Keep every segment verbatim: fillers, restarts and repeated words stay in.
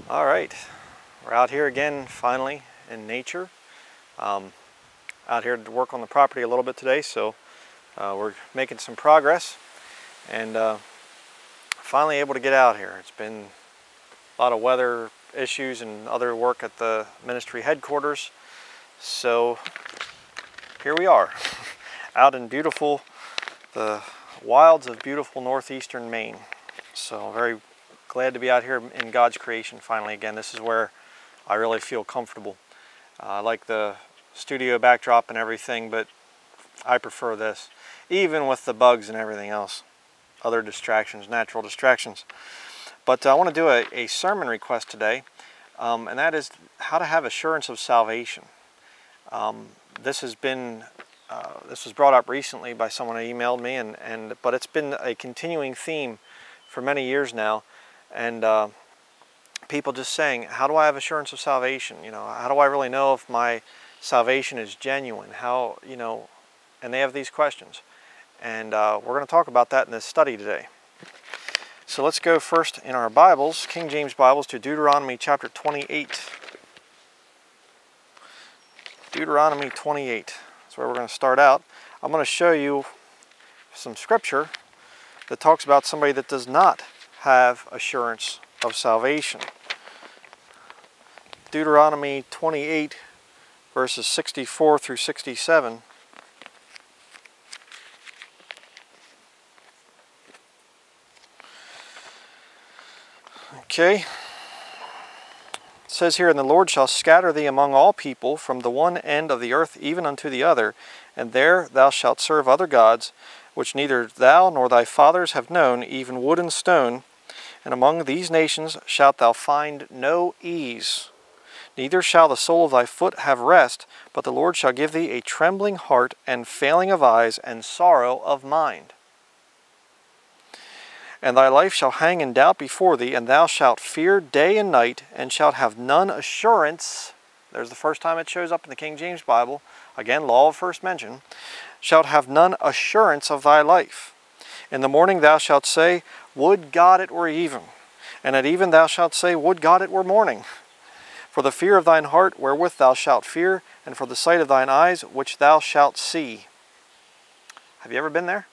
All right, we're out here again finally in nature. Um, out here to work on the property a little bit today, so uh, we're making some progress and uh, finally able to get out here. It's been a lot of weather issues and other work at the ministry headquarters, so here we are out in beautiful, the wilds of beautiful northeastern Maine. So very glad to be out here in God's creation finally again. This is where I really feel comfortable. Uh, I like the studio backdrop and everything, but I prefer this, even with the bugs and everything else, other distractions, natural distractions. But uh, I want to do a, a sermon request today, um, and that is how to have assurance of salvation. Um, this has been, uh, this was brought up recently by someone who emailed me, and, and but it's been a continuing theme for many years now. And uh, people just saying, how do I have assurance of salvation? You know, how do I really know if my salvation is genuine? How, you know, and they have these questions. And uh, we're going to talk about that in this study today. So let's go first in our Bibles, King James Bibles, to Deuteronomy chapter twenty-eight. Deuteronomy twenty-eight. That's where we're going to start out. I'm going to show you some scripture that talks about somebody that does not have assurance of salvation. Deuteronomy twenty-eight, verses sixty-four through sixty-seven. Okay. It says here, "And the Lord shall scatter thee among all people from the one end of the earth even unto the other, and there thou shalt serve other gods, which neither thou nor thy fathers have known, even wood and stone. And among these nations shalt thou find no ease. Neither shall the sole of thy foot have rest, but the Lord shall give thee a trembling heart, and failing of eyes, and sorrow of mind. And thy life shall hang in doubt before thee, and thou shalt fear day and night, and shalt have none assurance." There's the first time it shows up in the King James Bible. Again, law of first mention. "Shalt have none assurance of thy life. In the morning thou shalt say, Would God it were even. And at even thou shalt say, Would God it were morning. For the fear of thine heart wherewith thou shalt fear, and for the sight of thine eyes which thou shalt see." Have you ever been there?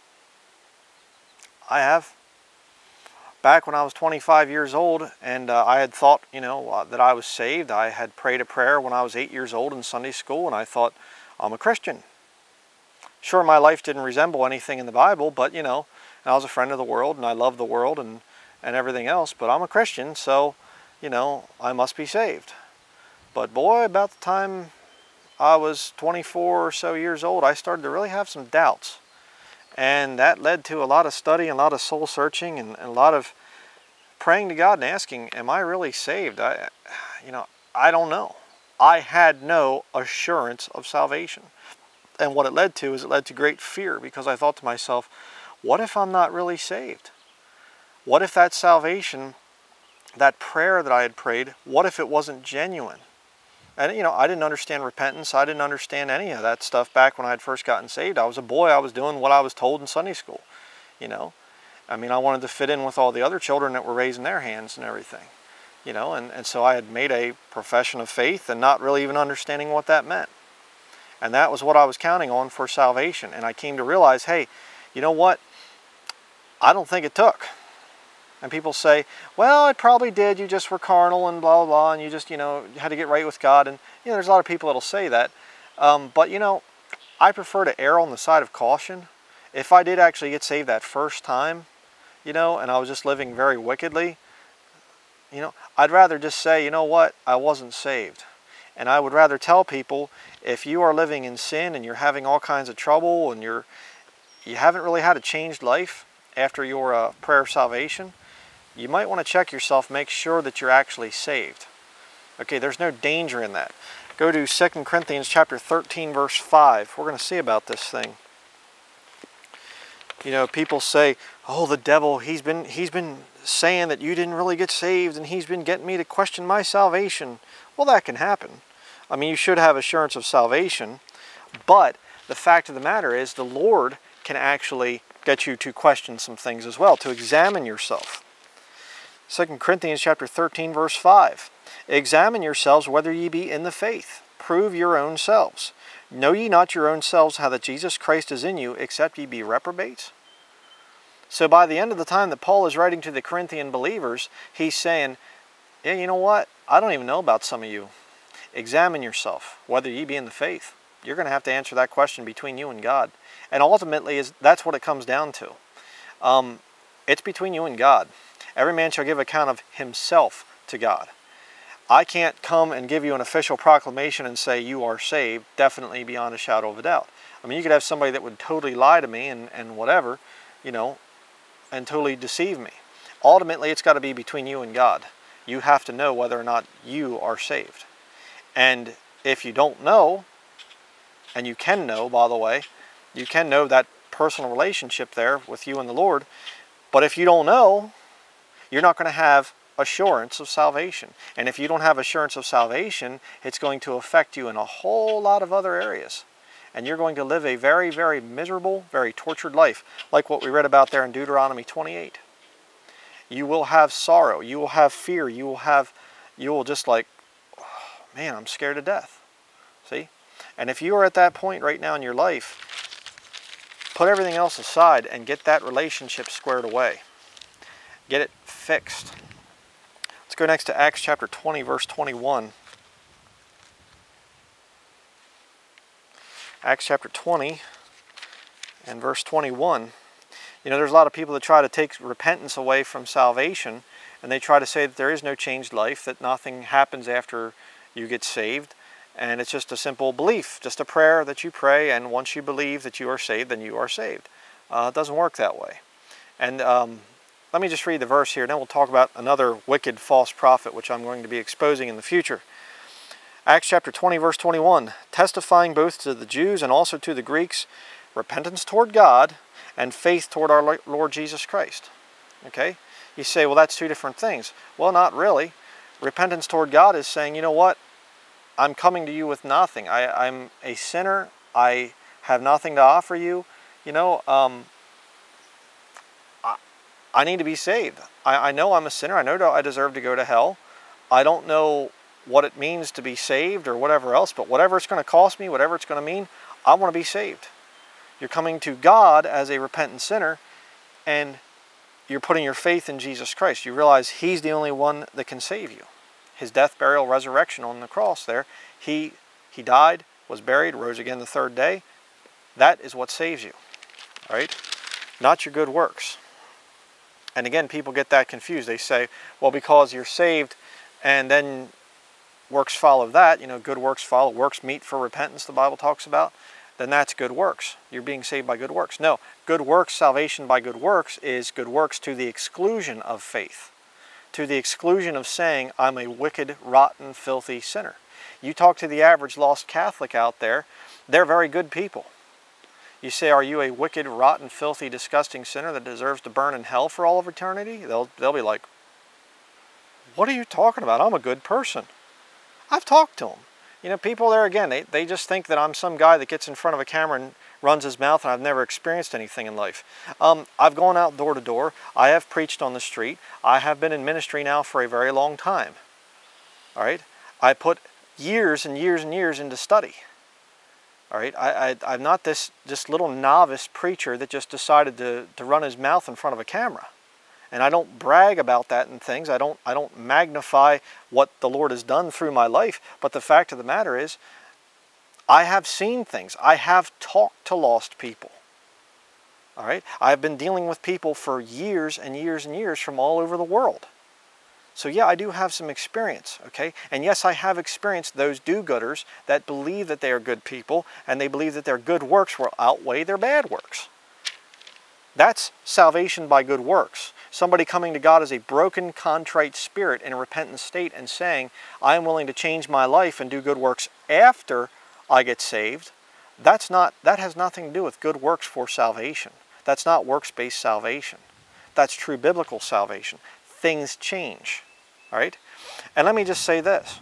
I have. Back when I was twenty-five years old, and uh, I had thought, you know, uh, that I was saved. I had prayed a prayer when I was eight years old in Sunday school, and I thought, I'm a Christian. Sure, my life didn't resemble anything in the Bible, but, you know, and I was a friend of the world, and I love the world and, and everything else, but I'm a Christian, so, you know, I must be saved. But boy, about the time I was twenty-four or so years old, I started to really have some doubts. And that led to a lot of study and a lot of soul searching and, and a lot of praying to God and asking, am I really saved? I, you know, I don't know. I had no assurance of salvation. And what it led to is it led to great fear, because I thought to myself, what if I'm not really saved? What if that salvation, that prayer that I had prayed, what if it wasn't genuine? And, you know, I didn't understand repentance. I didn't understand any of that stuff back when I had first gotten saved. I was a boy. I was doing what I was told in Sunday school, you know. I mean, I wanted to fit in with all the other children that were raising their hands and everything, you know. And, and so I had made a profession of faith and not really even understanding what that meant. And that was what I was counting on for salvation. And I came to realize, hey, you know what? I don't think it took. And people say, well, it probably did. You just were carnal and blah, blah, blah, and you just, you know, had to get right with God. And, you know, there's a lot of people that'll say that. Um, but, you know, I prefer to err on the side of caution. If I did actually get saved that first time, you know, and I was just living very wickedly, you know, I'd rather just say, you know what, I wasn't saved. And I would rather tell people, if you are living in sin and you're having all kinds of trouble and you're, you haven't really had a changed life after your uh, prayer of salvation, you might want to check yourself, make sure that you're actually saved. Okay, there's no danger in that. Go to Second Corinthians chapter thirteen, verse five. We're going to see about this thing. You know, people say, oh, the devil, he's been, he's been saying that you didn't really get saved, and he's been getting me to question my salvation. Well, that can happen. I mean, you should have assurance of salvation, but the fact of the matter is the Lord can actually get you to question some things as well, to examine yourself. Second Corinthians chapter thirteen, verse five. Examine yourselves whether ye be in the faith. Prove your own selves. Know ye not your own selves how that Jesus Christ is in you, except ye be reprobates? So by the end of the time that Paul is writing to the Corinthian believers, he's saying, yeah, you know what? I don't even know about some of you. Examine yourself, whether ye be in the faith. You're going to have to answer that question between you and God. And ultimately, is that's what it comes down to. Um, it's between you and God. Every man shall give account of himself to God. I can't come and give you an official proclamation and say you are saved, definitely beyond a shadow of a doubt. I mean, you could have somebody that would totally lie to me and, and whatever, you know, and totally deceive me. Ultimately, it's got to be between you and God. You have to know whether or not you are saved. And if you don't know, and you can know, by the way, you can know that personal relationship there with you and the Lord, but if you don't know, you're not going to have assurance of salvation. And if you don't have assurance of salvation, it's going to affect you in a whole lot of other areas. And you're going to live a very, very miserable, very tortured life, like what we read about there in Deuteronomy twenty-eight. You will have sorrow, you will have fear, you will have, you will just like, oh, man, I'm scared to death. See? And if you are at that point right now in your life, put everything else aside and get that relationship squared away. Get it fixed. Let's go next to Acts chapter twenty, verse twenty-one. Acts chapter twenty and verse twenty-one. You know, there's a lot of people that try to take repentance away from salvation, and they try to say that there is no changed life, that nothing happens after you get saved, and it's just a simple belief, just a prayer that you pray, and once you believe that you are saved, then you are saved. Uh, it doesn't work that way. And um, let me just read the verse here, and then we'll talk about another wicked false prophet, which I'm going to be exposing in the future. Acts chapter twenty, verse twenty-one, testifying both to the Jews and also to the Greeks, repentance toward God and faith toward our Lord Jesus Christ. Okay? You say, well, that's two different things. Well, not really. Repentance toward God is saying, you know what? I'm coming to you with nothing. I, I'm a sinner. I have nothing to offer you. You know, um, I, I need to be saved. I, I know I'm a sinner. I know I deserve to go to hell. I don't know what it means to be saved or whatever else, but whatever it's going to cost me, whatever it's going to mean, I want to be saved. You're coming to God as a repentant sinner, and you're putting your faith in Jesus Christ. You realize He's the only one that can save you. His death, burial, resurrection on the cross there, He, he died, was buried, rose again the third day. That is what saves you, all right? Not your good works. And again, people get that confused. They say, well, because you're saved and then works follow that, you know, good works follow, works meet for repentance, the Bible talks about, then that's good works. You're being saved by good works. No, good works, salvation by good works is good works to the exclusion of faith, to the exclusion of saying, I'm a wicked, rotten, filthy sinner. You talk to the average lost Catholic out there, they're very good people. You say, are you a wicked, rotten, filthy, disgusting sinner that deserves to burn in hell for all of eternity? They'll, they'll be like, what are you talking about? I'm a good person. I've talked to them. You know, people there, again, they, they just think that I'm some guy that gets in front of a camera and runs his mouth and I've never experienced anything in life. Um, I've gone out door to door. I have preached on the street. I have been in ministry now for a very long time. All right? I put years and years and years into study. All right? I, I, I'm not this, this little novice preacher that just decided to, to run his mouth in front of a camera. And I don't brag about that and things. I don't, I don't magnify what the Lord has done through my life. But the fact of the matter is, I have seen things. I have talked to lost people. All right? I've been dealing with people for years and years and years from all over the world. So yeah, I do have some experience, okay? And yes, I have experienced those do-gooders that believe that they are good people and they believe that their good works will outweigh their bad works. That's salvation by good works. Somebody coming to God as a broken, contrite spirit in a repentant state and saying, I am willing to change my life and do good works after I get saved. That's not, that has nothing to do with good works for salvation. That's not works-based salvation. That's true biblical salvation. Things change, all right? And let me just say this.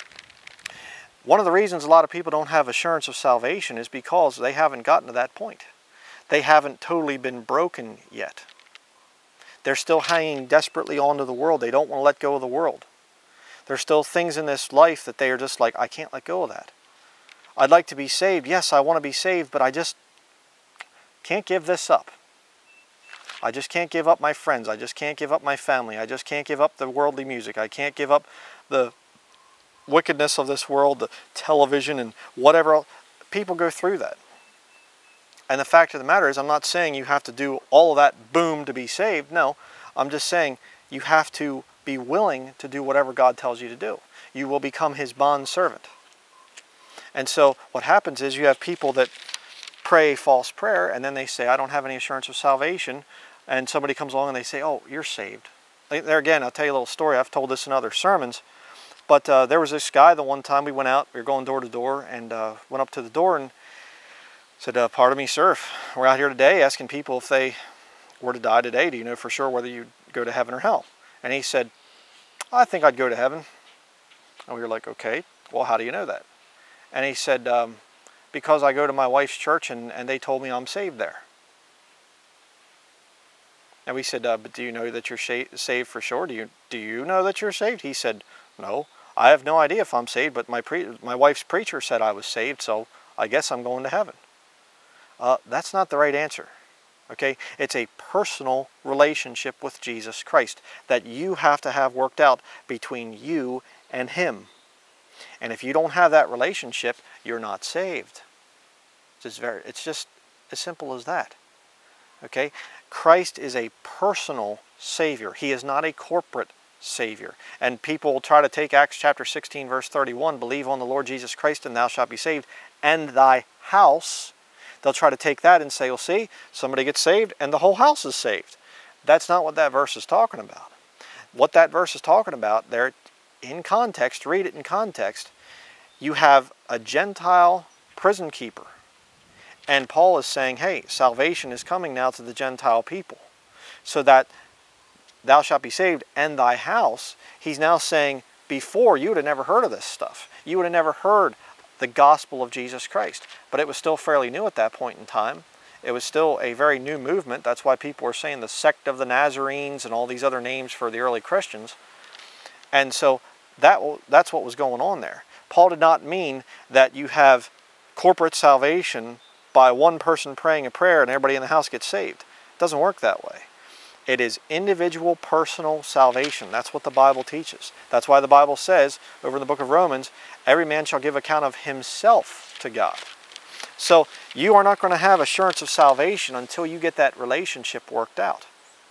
One of the reasons a lot of people don't have assurance of salvation is because they haven't gotten to that point. They haven't totally been broken yet. They're still hanging desperately onto the world. They don't want to let go of the world. There's still things in this life that they are just like, I can't let go of that. I'd like to be saved. Yes, I want to be saved, but I just can't give this up. I just can't give up my friends. I just can't give up my family. I just can't give up the worldly music. I can't give up the wickedness of this world, the television and whatever else. People go through that. And the fact of the matter is, I'm not saying you have to do all of that boom to be saved. No, I'm just saying you have to be willing to do whatever God tells you to do. You will become his bond servant. And so what happens is you have people that pray a false prayer and then they say, I don't have any assurance of salvation. And somebody comes along and they say, oh, you're saved. There again, I'll tell you a little story. I've told this in other sermons. But uh, there was this guy the one time we went out, we were going door to door, and uh, went up to the door and said, uh, pardon me, sir, we're out here today asking people if they were to die today, do you know for sure whether you'd go to heaven or hell? And he said, I think I'd go to heaven. And we were like, okay, well, how do you know that? And he said, um, because I go to my wife's church and, and they told me I'm saved there. And we said, uh, but do you know that you're saved for sure? Do you, do you know that you're saved? He said, no, I have no idea if I'm saved, but my, pre my wife's preacher said I was saved, so I guess I'm going to heaven. Uh, that's not the right answer. Okay, it's a personal relationship with Jesus Christ that you have to have worked out between you and him. And if you don't have that relationship, you're not saved. It's just, very, it's just as simple as that. Okay, Christ is a personal Savior. He is not a corporate Savior. And people will try to take Acts chapter sixteen verse thirty-one, believe on the Lord Jesus Christ and thou shalt be saved, and thy house. They'll try to take that and say, well, see, somebody gets saved and the whole house is saved. That's not what that verse is talking about. What that verse is talking about, there in context, read it in context, you have a Gentile prison keeper. And Paul is saying, hey, salvation is coming now to the Gentile people. So that thou shalt be saved and thy house. He's now saying, before you would have never heard of this stuff. You would have never heard the gospel of Jesus Christ. But it was still fairly new at that point in time. It was still a very new movement. That's why people were saying the sect of the Nazarenes and all these other names for the early Christians. And so that that's what was going on there. Paul did not mean that you have corporate salvation by one person praying a prayer and everybody in the house gets saved. It doesn't work that way. It is individual personal salvation. That's what the Bible teaches. That's why the Bible says over in the book of Romans, every man shall give account of himself to God. So you are not going to have assurance of salvation until you get that relationship worked out.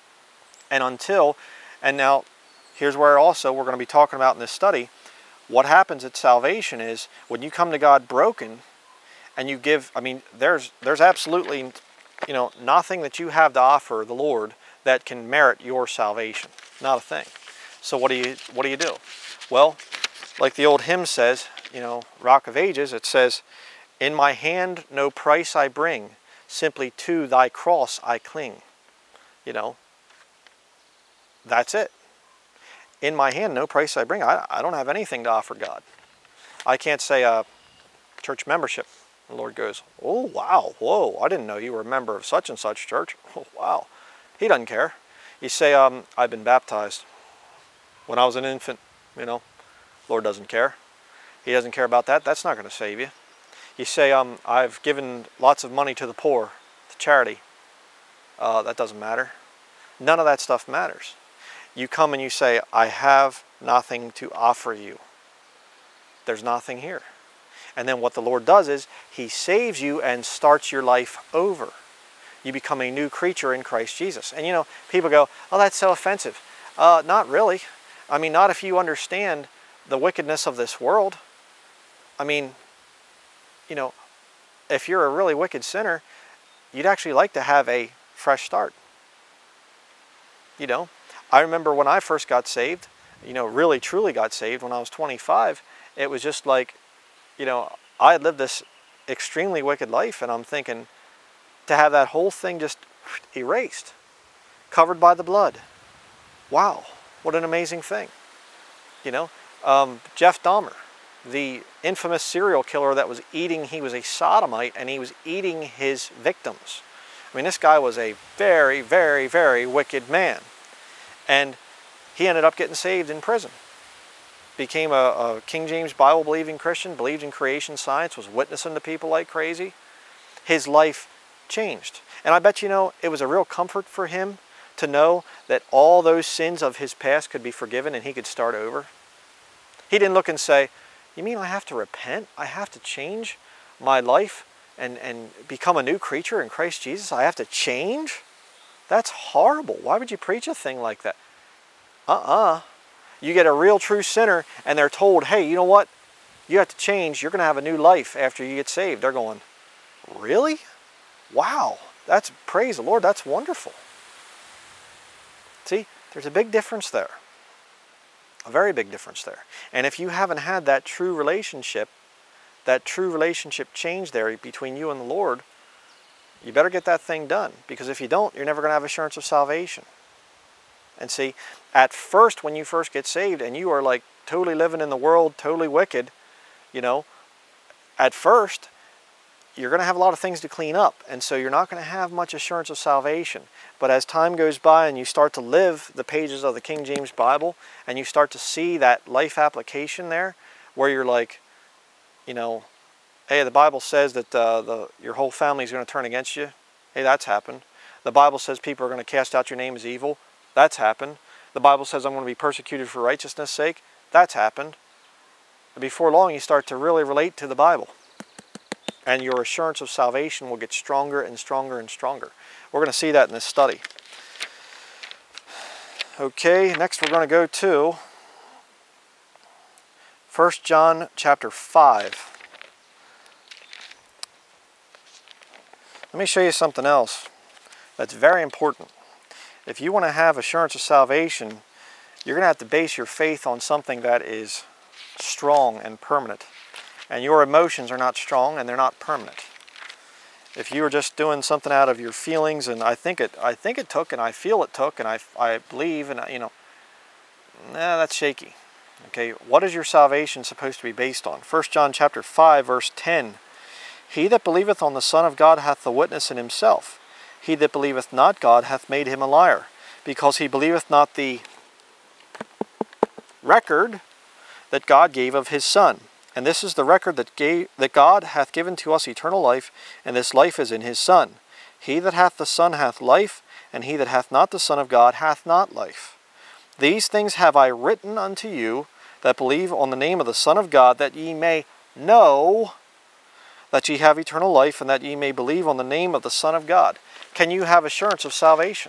And until, and now here's where also we're going to be talking about in this study, what happens at salvation is when you come to God broken and you give, I mean, there's, there's absolutely, you know, nothing that you have to offer the Lord that can merit your salvation. Not a thing. So what do you what do you do? Well, like the old hymn says, you know, Rock of Ages, it says, in my hand no price I bring, simply to thy cross I cling. You know, that's it. In my hand no price I bring. I, I don't have anything to offer God. I can't say a uh, church membership. The Lord goes, oh wow, whoa, I didn't know you were a member of such and such church. Oh wow. He doesn't care. You say, um, I've been baptized when I was an infant, you know. Lord doesn't care. He doesn't care about that. That's not going to save you. You say, um, I've given lots of money to the poor, to charity. Uh, that doesn't matter. None of that stuff matters. You come and you say, I have nothing to offer you. There's nothing here. And then what the Lord does is he saves you and starts your life over. You become a new creature in Christ Jesus. And you know, people go, oh, that's so offensive. Uh, not really. I mean, not if you understand the wickedness of this world. I mean, you know, if you're a really wicked sinner, you'd actually like to have a fresh start. You know, I remember when I first got saved, you know, really truly got saved when I was twenty-five, it was just like, you know, I had lived this extremely wicked life and I'm thinking, to have that whole thing just erased, covered by the blood. Wow, what an amazing thing. You know, um, Jeff Dahmer, the infamous serial killer that was eating, he was a sodomite and he was eating his victims. I mean, this guy was a very, very, very wicked man. And he ended up getting saved in prison. Became a, a King James Bible believing Christian, believed in creation science, was witnessing to people like crazy. His life changed. And I bet you know, it was a real comfort for him to know that all those sins of his past could be forgiven and he could start over. He didn't look and say, you mean I have to repent? I have to change my life and, and become a new creature in Christ Jesus? I have to change? That's horrible. Why would you preach a thing like that? Uh-uh. You get a real true sinner and they're told, hey, you know what? You have to change. You're going to have a new life after you get saved. They're going, really? Wow. That's, praise the Lord, that's wonderful. See, there's a big difference there. A very big difference there. And if you haven't had that true relationship, that true relationship change there between you and the Lord, you better get that thing done. Because if you don't, you're never going to have assurance of salvation. And see, at first, when you first get saved and you are like totally living in the world, totally wicked, you know, at first, you're going to have a lot of things to clean up. And so you're not going to have much assurance of salvation. But as time goes by and you start to live the pages of the King James Bible and you start to see that life application there where you're like, you know, hey, the Bible says that uh, the, your whole family is going to turn against you. Hey, that's happened. The Bible says people are going to cast out your name as evil. That's happened. The Bible says I'm going to be persecuted for righteousness' sake. That's happened. And before long, you start to really relate to the Bible. And your assurance of salvation will get stronger and stronger and stronger. We're going to see that in this study. Okay, next we're going to go to First John chapter five. Let me show you something else that's very important. If you want to have assurance of salvation, you're going to have to base your faith on something that is strong and permanent. And your emotions are not strong and they're not permanent. If you were just doing something out of your feelings, and I think it, I think it took, and I feel it took, and I, I believe, and you know, nah, that's shaky. Okay, what is your salvation supposed to be based on? First John chapter five, verse ten. He that believeth on the Son of God hath the witness in himself. He that believeth not God hath made him a liar, because he believeth not the record that God gave of his Son. And this is the record that, gave, that God hath given to us eternal life, and this life is in his Son. He that hath the Son hath life, and he that hath not the Son of God hath not life. These things have I written unto you that believe on the name of the Son of God, that ye may know that ye have eternal life, and that ye may believe on the name of the Son of God. Can you have assurance of salvation?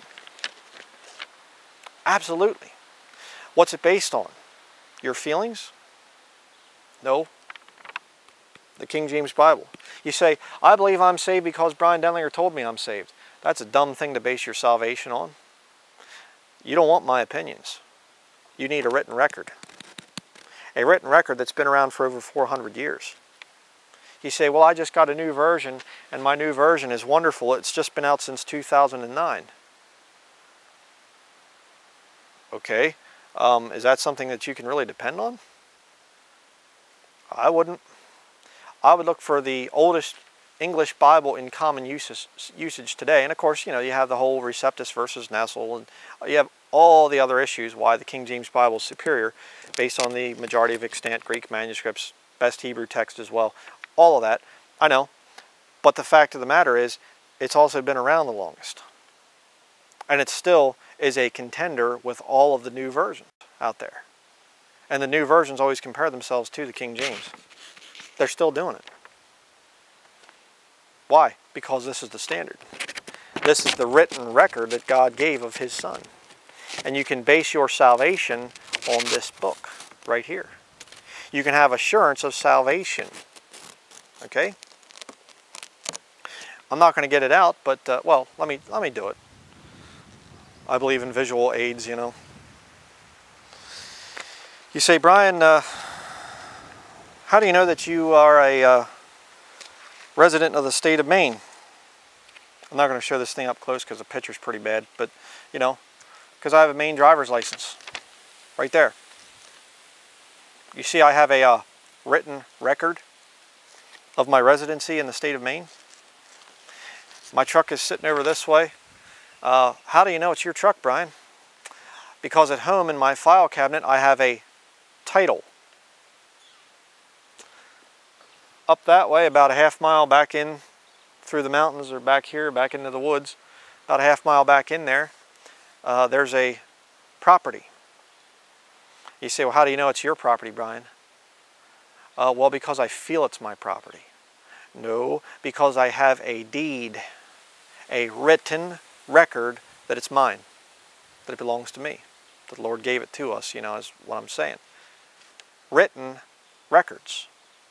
Absolutely. What's it based on? Your feelings? No. The King James Bible. You say, I believe I'm saved because Brian Denlinger told me I'm saved. That's a dumb thing to base your salvation on. You don't want my opinions. You need a written record. A written record that's been around for over four hundred years. You say, well, I just got a new version, and my new version is wonderful. It's just been out since two thousand nine. Okay. Um, is that something that you can really depend on? I wouldn't. I would look for the oldest English Bible in common usage, usage today. And of course, you know, you have the whole Receptus versus Nestle, and you have all the other issues why the King James Bible is superior based on the majority of extant Greek manuscripts, best Hebrew text as well. All of that, I know. But the fact of the matter is, it's also been around the longest. And it still is a contender with all of the new versions out there. And the new versions always compare themselves to the King James. They're still doing it. Why? Because this is the standard. This is the written record that God gave of his Son. And you can base your salvation on this book right here. You can have assurance of salvation. Okay? I'm not going to get it out, but, uh, well, let me, let me do it. I believe in visual aids, you know. You say, Brian, uh, how do you know that you are a uh, resident of the state of Maine? I'm not going to show this thing up close because the picture's pretty bad, but, you know, because I have a Maine driver's license. Right there. You see I have a uh, written record of my residency in the state of Maine. My truck is sitting over this way. Uh, how do you know it's your truck, Brian? because at home in my file cabinet I have a title. Up that way, about a half mile back in through the mountains, or back here, back into the woods, about a half mile back in there, uh, there's a property. You say, well, how do you know it's your property, Brian? Uh, well, because I feel it's my property. No, because I have a deed, a written record that it's mine, that it belongs to me, that the Lord gave it to us, you know, is what I'm saying. Written records.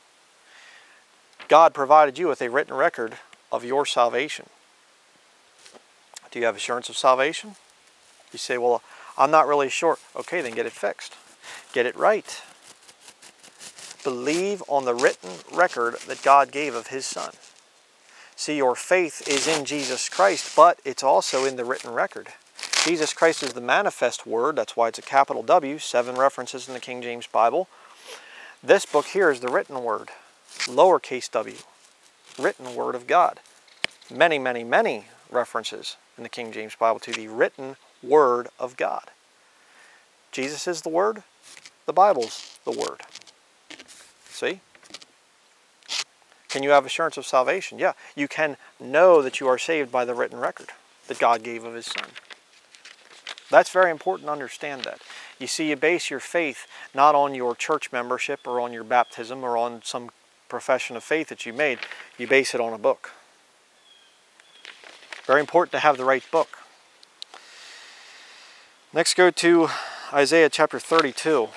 God provided you with a written record of your salvation. Do you have assurance of salvation? You say, well, I'm not really sure. Okay, then get it fixed. Get it right. Believe on the written record that God gave of His Son. See, your faith is in Jesus Christ, but it's also in the written record. Jesus Christ is the manifest word. That's why it's a capital W, seven references in the King James Bible. This book here is the written word, lowercase w, written word of God. Many, many, many references in the King James Bible to the written word of God. Jesus is the word, the Bible's the word. See? Can you have assurance of salvation? Yeah, you can know that you are saved by the written record that God gave of His Son. That's very important to understand that. You see, you base your faith not on your church membership or on your baptism or on some profession of faith that you made. You base it on a book. Very important to have the right book. Next, go to Isaiah chapter thirty-two.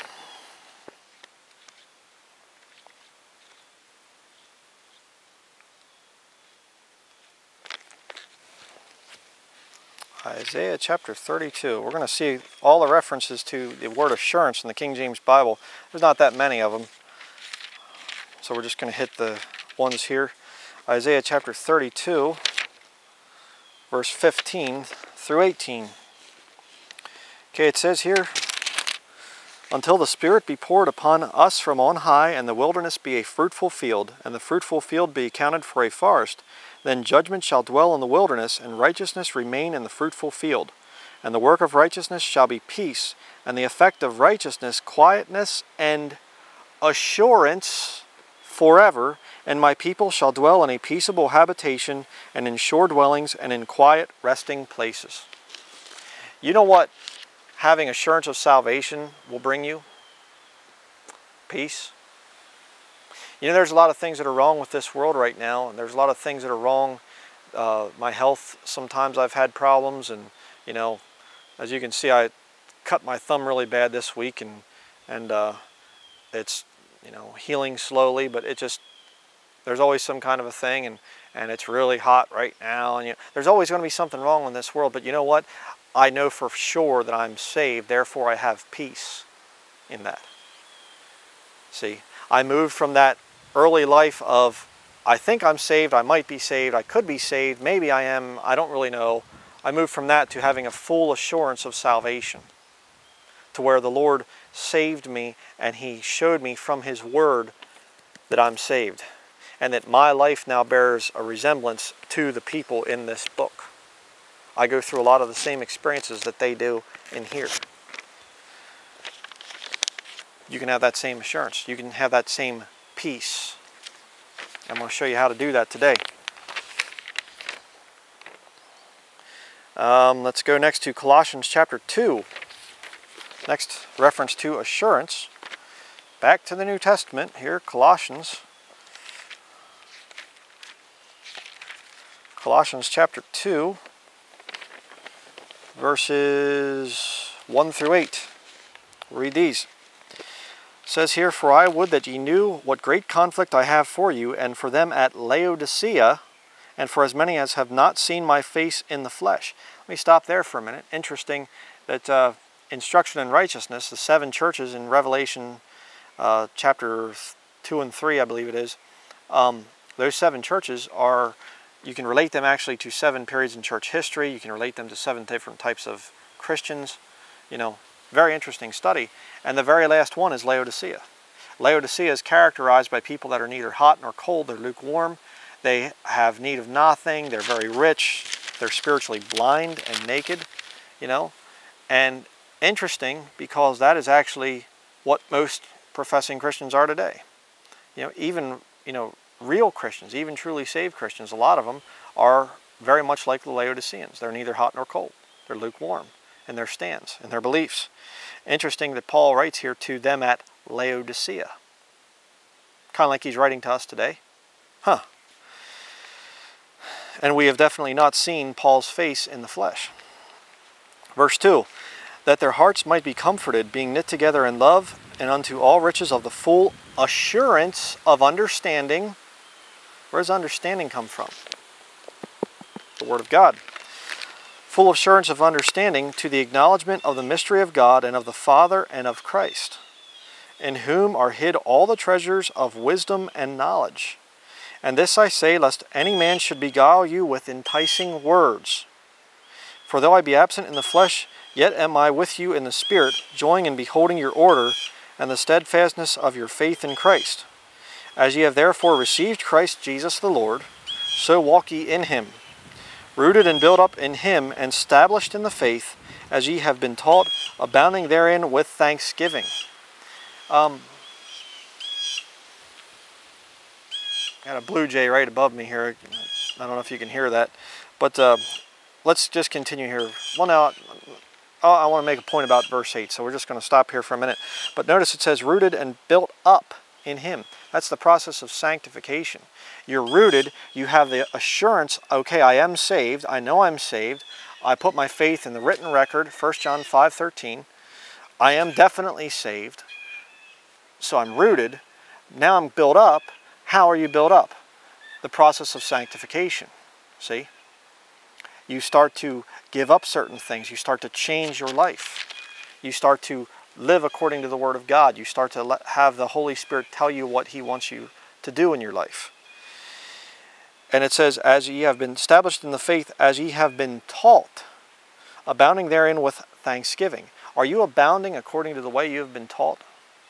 Isaiah chapter thirty-two. We're going to see all the references to the word assurance in the King James Bible. There's not that many of them, so we're just going to hit the ones here. Isaiah chapter thirty-two, verse fifteen through eighteen. Okay, it says here, until the Spirit be poured upon us from on high, and the wilderness be a fruitful field, and the fruitful field be accounted for a forest, then judgment shall dwell in the wilderness, and righteousness remain in the fruitful field. And the work of righteousness shall be peace, and the effect of righteousness quietness and assurance forever. And my people shall dwell in a peaceable habitation, and in sure dwellings, and in quiet resting places. You know what having assurance of salvation will bring you? Peace. You know, there's a lot of things that are wrong with this world right now, and there's a lot of things that are wrong. Uh, my health, sometimes I've had problems, and, you know, as you can see, I cut my thumb really bad this week, and, and uh, it's, you know, healing slowly, but it just, there's always some kind of a thing, and, and it's really hot right now, and you know, there's always going to be something wrong in this world, but you know what? I know for sure that I'm saved, therefore I have peace in that. See, I moved from that early life of, I think I'm saved, I might be saved, I could be saved, maybe I am, I don't really know. I moved from that to having a full assurance of salvation, to where the Lord saved me and He showed me from His Word that I'm saved, and that my life now bears a resemblance to the people in this book. I go through a lot of the same experiences that they do in here. You can have that same assurance. You can have that same peace. I'm going to show you how to do that today. Um, let's go next to Colossians chapter two. Next reference to assurance. Back to the New Testament here, Colossians. Colossians chapter two. Verses one through eight. Read these. It says here, for I would that ye knew what great conflict I have for you, and for them at Laodicea, and for as many as have not seen my face in the flesh. Let me stop there for a minute. Interesting that uh, instruction in righteousness, the seven churches in Revelation uh, chapter two and three, I believe it is, um, those seven churches are, you can relate them actually to seven periods in church history. You can relate them to seven different types of Christians. You know, very interesting study. And the very last one is Laodicea. Laodicea is characterized by people that are neither hot nor cold. They're lukewarm. They have need of nothing. They're very rich. They're spiritually blind and naked, you know. And Interesting, because that is actually what most professing Christians are today. You know, even, you know, real Christians, even truly saved Christians, a lot of them are very much like the Laodiceans. They're neither hot nor cold. They're lukewarm in their stance, in their beliefs. Interesting that Paul writes here to them at Laodicea. Kind of like he's writing to us today. Huh. And we have definitely not seen Paul's face in the flesh. Verse two, that their hearts might be comforted, being knit together in love, and unto all riches of the full assurance of understanding. Where does understanding come from? The Word of God. Full assurance of understanding, to the acknowledgement of the mystery of God and of the Father and of Christ, in whom are hid all the treasures of wisdom and knowledge. And this I say, lest any man should beguile you with enticing words. For though I be absent in the flesh, yet am I with you in the Spirit, joying in beholding your order, and the steadfastness of your faith in Christ. As ye have therefore received Christ Jesus the Lord, so walk ye in him, rooted and built up in him, and established in the faith, as ye have been taught, abounding therein with thanksgiving. Um, got a blue jay right above me here. I don't know if you can hear that, but uh, let's just continue here. Well, now, I want to make a point about verse eight, so we're just going to stop here for a minute. But notice it says, rooted and built up in him. That's the process of sanctification. You're rooted, you have the assurance, okay, I am saved, I know I'm saved, I put my faith in the written record, First John five thirteen. I am definitely saved, so I'm rooted. Now I'm built up. How are you built up? The process of sanctification, see? You start to give up certain things. You start to change your life. You start to live according to the Word of God. You start to let, have the Holy Spirit tell you what He wants you to do in your life. And it says, as ye have been established in the faith, as ye have been taught, abounding therein with thanksgiving. Are you abounding according to the way you have been taught?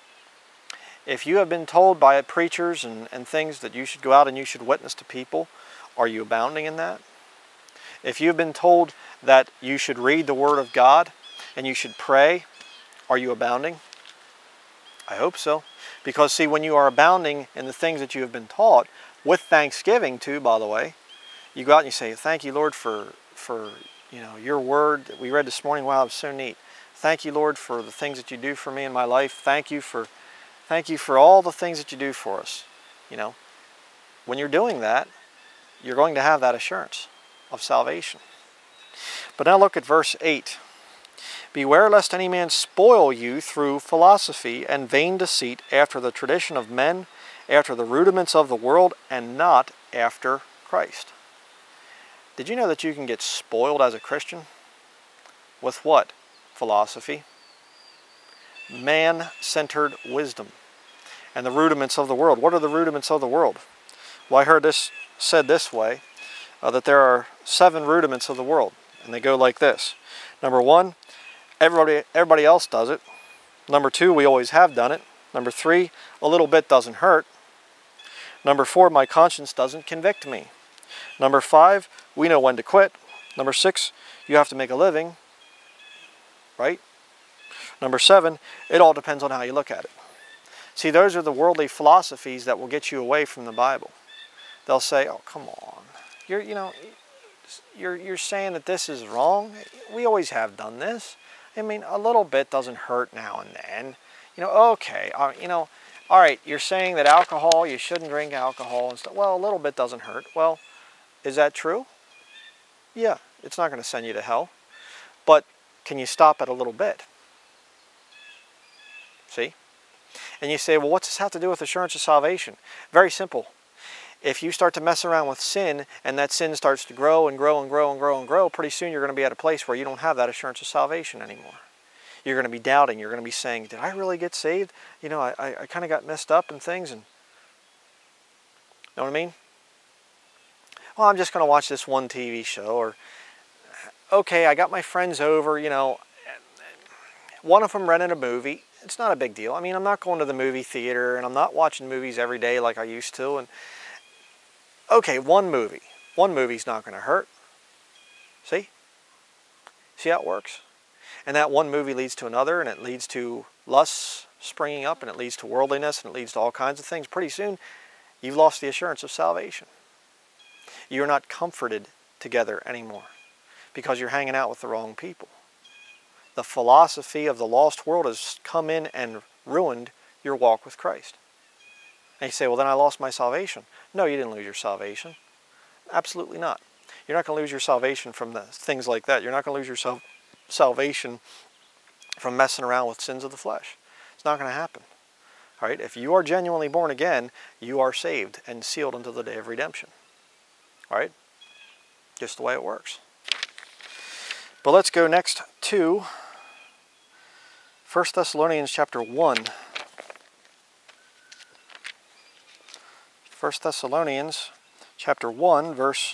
If you have been told by preachers and, and things that you should go out and you should witness to people, are you abounding in that? If you've been told that you should read the Word of God and you should pray, are you abounding? I hope so. Because see, when you are abounding in the things that you have been taught, with thanksgiving too, by the way, you go out and you say, thank you, Lord, for, for you know, your Word that we read this morning. Wow, it was so neat. Thank you, Lord, for the things that you do for me in my life. Thank you for, thank you for all the things that you do for us. You know, when you're doing that, you're going to have that assurance of salvation. But now look at verse eight. Beware lest any man spoil you through philosophy and vain deceit, after the tradition of men, after the rudiments of the world, and not after Christ. Did you know that you can get spoiled as a Christian? With what? Philosophy. Man-centered wisdom. And the rudiments of the world. What are the rudiments of the world? Well, I heard this said this way, uh, that there are seven rudiments of the world. And they go like this. Number one, everybody, everybody else does it. Number two, we always have done it. Number three, a little bit doesn't hurt. Number four, my conscience doesn't convict me. Number five, we know when to quit. Number six, you have to make a living. Right? Number seven, it all depends on how you look at it. See, those are the worldly philosophies that will get you away from the Bible. They'll say, oh, come on. You're, you know, you're, you're saying that this is wrong. We always have done this. I mean, a little bit doesn't hurt now and then. You know, okay, uh, you know, all right, you're saying that alcohol, you shouldn't drink alcohol and stuff. Well, a little bit doesn't hurt. Well, is that true? Yeah, it's not going to send you to hell. But can you stop at a little bit? See? And you say, well, what's this have to do with assurance of salvation? Very simple. If you start to mess around with sin, and that sin starts to grow and grow and grow and grow and grow, pretty soon you're going to be at a place where you don't have that assurance of salvation anymore. You're going to be doubting. You're going to be saying, did I really get saved? You know, I, I, I kind of got messed up and things. And know what I mean? Well, I'm just going to watch this one T V show. Or, okay, I got my friends over, you know, one of them rented a movie. It's not a big deal. I mean, I'm not going to the movie theater, and I'm not watching movies every day like I used to. And okay, one movie. One movie's not going to hurt. See? See how it works? And that one movie leads to another, and it leads to lusts springing up, and it leads to worldliness, and it leads to all kinds of things. Pretty soon, you've lost the assurance of salvation. You're not comforted together anymore because you're hanging out with the wrong people. The philosophy of the lost world has come in and ruined your walk with Christ. And you say, well, then I lost my salvation. No, you didn't lose your salvation. Absolutely not. You're not going to lose your salvation from the things like that. You're not going to lose your sal salvation from messing around with sins of the flesh. It's not going to happen. All right? If you are genuinely born again, you are saved and sealed until the day of redemption. All right? Just the way it works. But let's go next to First Thessalonians chapter one. First Thessalonians chapter one, verse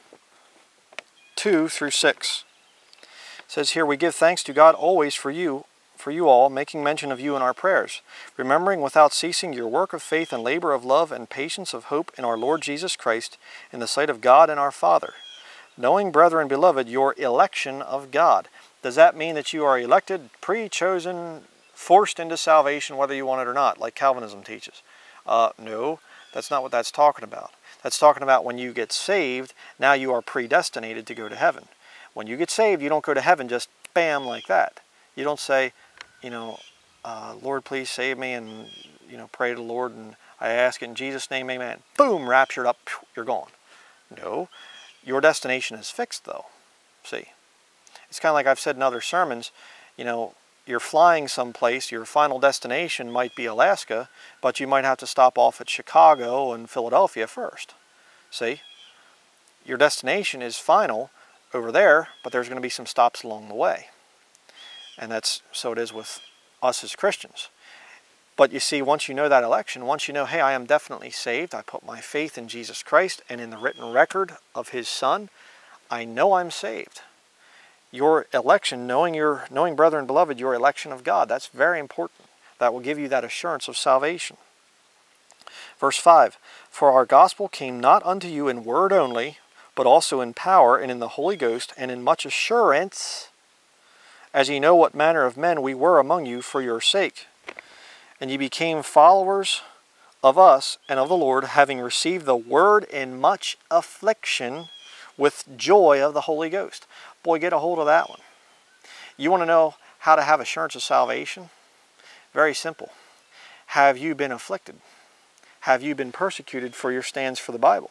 two through six. It says here, we give thanks to God always for you, for you all, making mention of you in our prayers, remembering without ceasing your work of faith and labor of love and patience of hope in our Lord Jesus Christ, in the sight of God and our Father. Knowing, brethren, beloved, your election of God. Does that mean that you are elected, pre-chosen, forced into salvation, whether you want it or not, like Calvinism teaches? Uh, no, that's not what that's talking about. That's talking about when you get saved, now you are predestinated to go to heaven. When you get saved, you don't go to heaven just bam like that. You don't say, you know, uh, Lord, please save me, and, you know, pray to the Lord, and I ask in Jesus' name, amen. Boom, raptured up, you're gone. No, your destination is fixed, though. See, it's kind of like I've said in other sermons, you know, you're flying someplace, your final destination might be Alaska, but you might have to stop off at Chicago and Philadelphia first. See, your destination is final over there, but there's going to be some stops along the way. And that's so it is with us as Christians. But you see, once you know that election, once you know, hey, I am definitely saved, I put my faith in Jesus Christ and in the written record of His Son, I know I'm saved. Your election, knowing your, knowing, brethren, beloved, your election of God, that's very important. That will give you that assurance of salvation. Verse five, for our gospel came not unto you in word only, but also in power and in the Holy Ghost and in much assurance, as ye know what manner of men we were among you for your sake. And ye became followers of us and of the Lord, having received the word in much affliction with joy of the Holy Ghost. Boy, get a hold of that one. You want to know how to have assurance of salvation? Very simple. Have you been afflicted? Have you been persecuted for your stands for the Bible?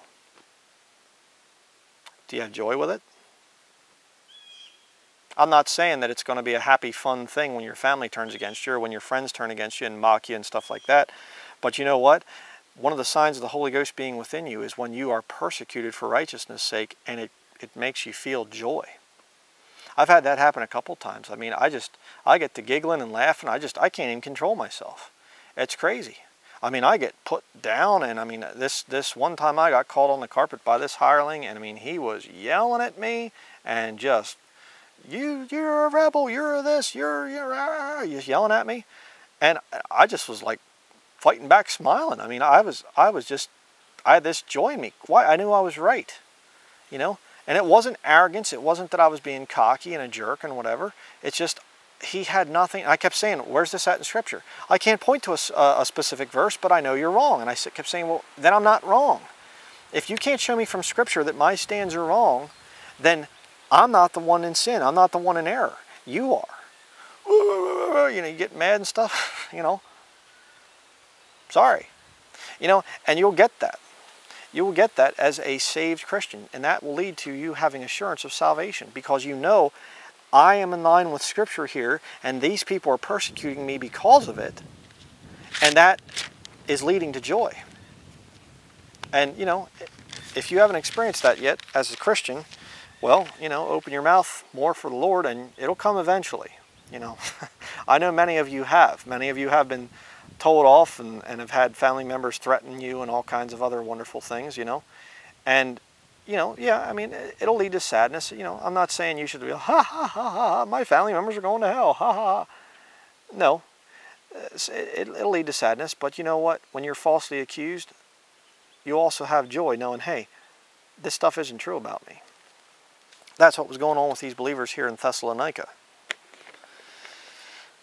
Do you have joy with it? I'm not saying that it's going to be a happy, fun thing when your family turns against you or when your friends turn against you and mock you and stuff like that. But you know what? One of the signs of the Holy Ghost being within you is when you are persecuted for righteousness' sake, and it, it makes you feel joy. I've had that happen a couple times. I mean, I just, I get to giggling and laughing. I just, I can't even control myself. It's crazy. I mean, I get put down, and I mean, this, this one time I got called on the carpet by this hireling, and I mean, he was yelling at me and just, you, you're a rebel, you're this, you're, you're, uh, just yelling at me. And I just was like fighting back, smiling. I mean, I was, I was just, I had this joy in me. Why? I knew I was right, you know? And it wasn't arrogance. It wasn't that I was being cocky and a jerk and whatever. It's just, he had nothing. I kept saying, where's this at in Scripture? I can't point to a, a specific verse, but I know you're wrong. And I kept saying, well, then I'm not wrong. If you can't show me from Scripture that my stands are wrong, then I'm not the one in sin. I'm not the one in error. You are. You know, you get mad and stuff, you know. Sorry. You know, and you'll get that. You will get that as a saved Christian, and that will lead to you having assurance of salvation, because you know, I am in line with Scripture here, and these people are persecuting me because of it, and that is leading to joy. And, you know, if you haven't experienced that yet as a Christian, well, you know, open your mouth more for the Lord, and it'll come eventually, you know. I know many of you have. Many of you have been told off and, and have had family members threaten you and all kinds of other wonderful things, you know. And, you know, yeah, I mean, it'll lead to sadness. You know, I'm not saying you should be, ha, ha, ha, ha, my family members are going to hell, ha, ha, ha. No, it, it'll lead to sadness. But you know what? When you're falsely accused, you also have joy knowing, hey, this stuff isn't true about me. That's what was going on with these believers here in Thessalonica.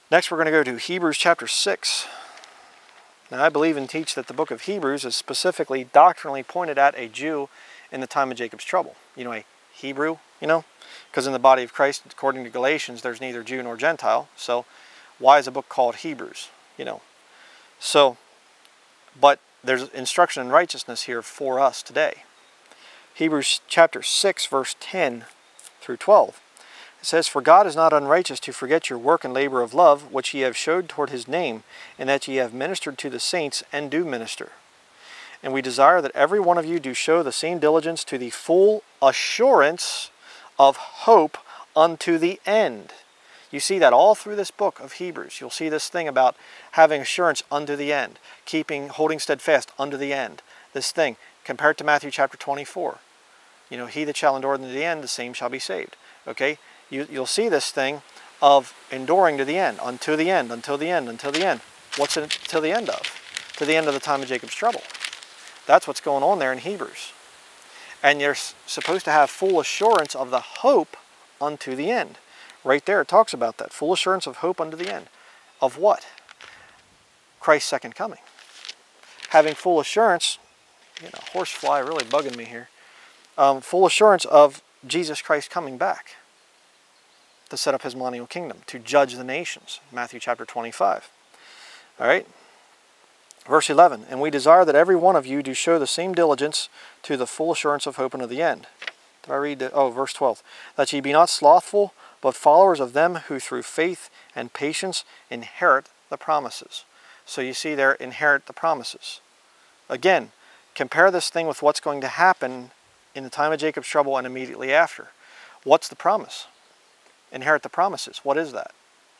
Next we're going to go to Hebrews chapter six. Now I believe and teach that the book of Hebrews is specifically doctrinally pointed at a Jew in the time of Jacob's trouble. You know, a Hebrew, you know, because in the body of Christ, according to Galatians, there's neither Jew nor Gentile. So why is a book called Hebrews? You know, so, but there's instruction in righteousness here for us today. Hebrews chapter six, verse ten through twelve. It says, "For God is not unrighteous to forget your work and labor of love, which ye have showed toward his name, and that ye have ministered to the saints, and do minister. And we desire that every one of you do show the same diligence to the full assurance of hope unto the end." You see that all through this book of Hebrews. You'll see this thing about having assurance unto the end, keeping, holding steadfast unto the end. This thing, compared to Matthew chapter twenty-four. You know, he that shall endure unto the end, the same shall be saved. Okay? You, you'll see this thing of enduring to the end, unto the end, until the end, until the end. What's it till the end of? To the end of the time of Jacob's trouble. That's what's going on there in Hebrews. And you're supposed to have full assurance of the hope unto the end. Right there it talks about that. Full assurance of hope unto the end. Of what? Christ's second coming. Having full assurance, you know, horsefly really bugging me here. Um, full assurance of Jesus Christ coming back to set up his millennial kingdom, to judge the nations. Matthew chapter twenty-five. All right. Verse eleven, "And we desire that every one of you do show the same diligence to the full assurance of hope unto the end." Did I read the, oh, verse twelve. "That ye be not slothful, but followers of them who through faith and patience inherit the promises." So you see there, inherit the promises. Again, compare this thing with what's going to happen in the time of Jacob's trouble and immediately after. What's the promise? Inherit the promises. What is that?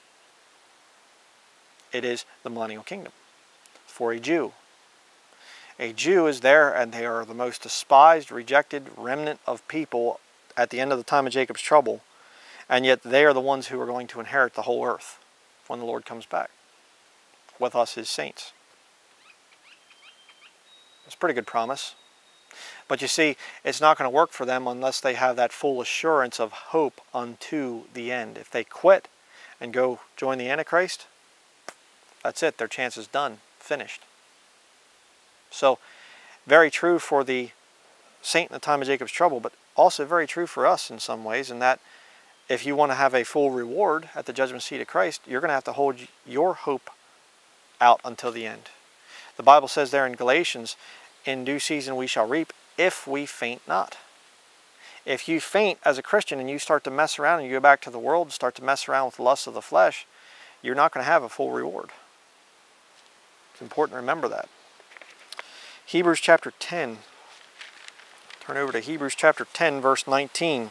It is the millennial kingdom for a Jew. A Jew is there, and they are the most despised, rejected remnant of people at the end of the time of Jacob's trouble, and yet they are the ones who are going to inherit the whole earth when the Lord comes back with us, his saints. It's a pretty good promise. But you see, it's not going to work for them unless they have that full assurance of hope unto the end. If they quit and go join the Antichrist, that's it. Their chance is done. Finished. So, very true for the saint in the time of Jacob's trouble, but also very true for us in some ways, in that if you want to have a full reward at the judgment seat of Christ, you're going to have to hold your hope out until the end. The Bible says there in Galatians, "In due season we shall reap, if we faint not." If you faint as a Christian and you start to mess around and you go back to the world and start to mess around with the lusts of the flesh, you're not going to have a full reward. It's important to remember that. Hebrews chapter ten. Turn over to Hebrews chapter ten, verse nineteen.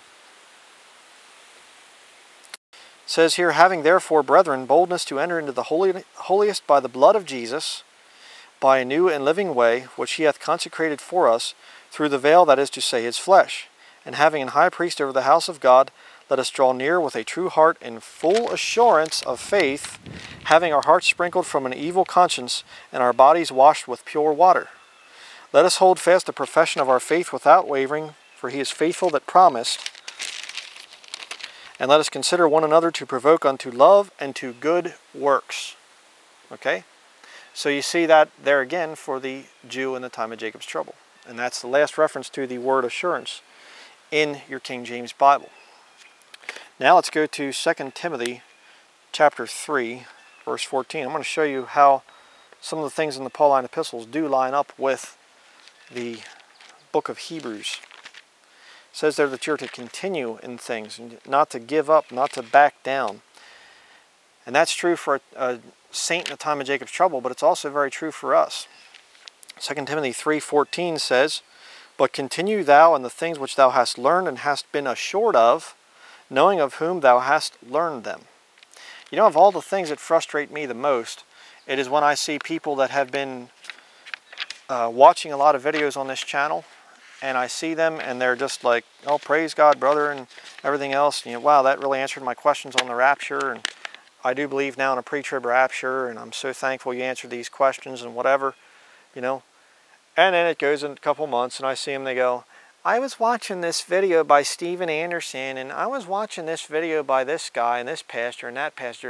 It says here, "Having therefore, brethren, boldness to enter into the holy, holiest by the blood of Jesus, by a new and living way, which he hath consecrated for us, through the veil, that is to say, his flesh. And having an high priest over the house of God, let us draw near with a true heart in full assurance of faith, having our hearts sprinkled from an evil conscience, and our bodies washed with pure water. Let us hold fast the profession of our faith without wavering, for he is faithful that promised. And let us consider one another to provoke unto love and to good works." Okay? So you see that there again for the Jew in the time of Jacob's trouble. And that's the last reference to the word assurance in your King James Bible. Now let's go to Second Timothy chapter three, verse fourteen. I'm going to show you how some of the things in the Pauline epistles do line up with the book of Hebrews. It says there that you're to continue in things, and not to give up, not to back down. And that's true for a, a saint in the time of Jacob's trouble, but it's also very true for us. Second Timothy three fourteen says, "But continue thou in the things which thou hast learned and hast been assured of, knowing of whom thou hast learned them." You know, of all the things that frustrate me the most, it is when I see people that have been uh, watching a lot of videos on this channel, and I see them and they're just like, "Oh, praise God, brother," and everything else. You know, wow, that really answered my questions on the rapture, and I do believe now in a pre-trib rapture, and I'm so thankful you answered these questions and whatever, you know. And then it goes in a couple months and I see them, they go, "I was watching this video by Steven Anderson, and I was watching this video by this guy and this pastor and that pastor,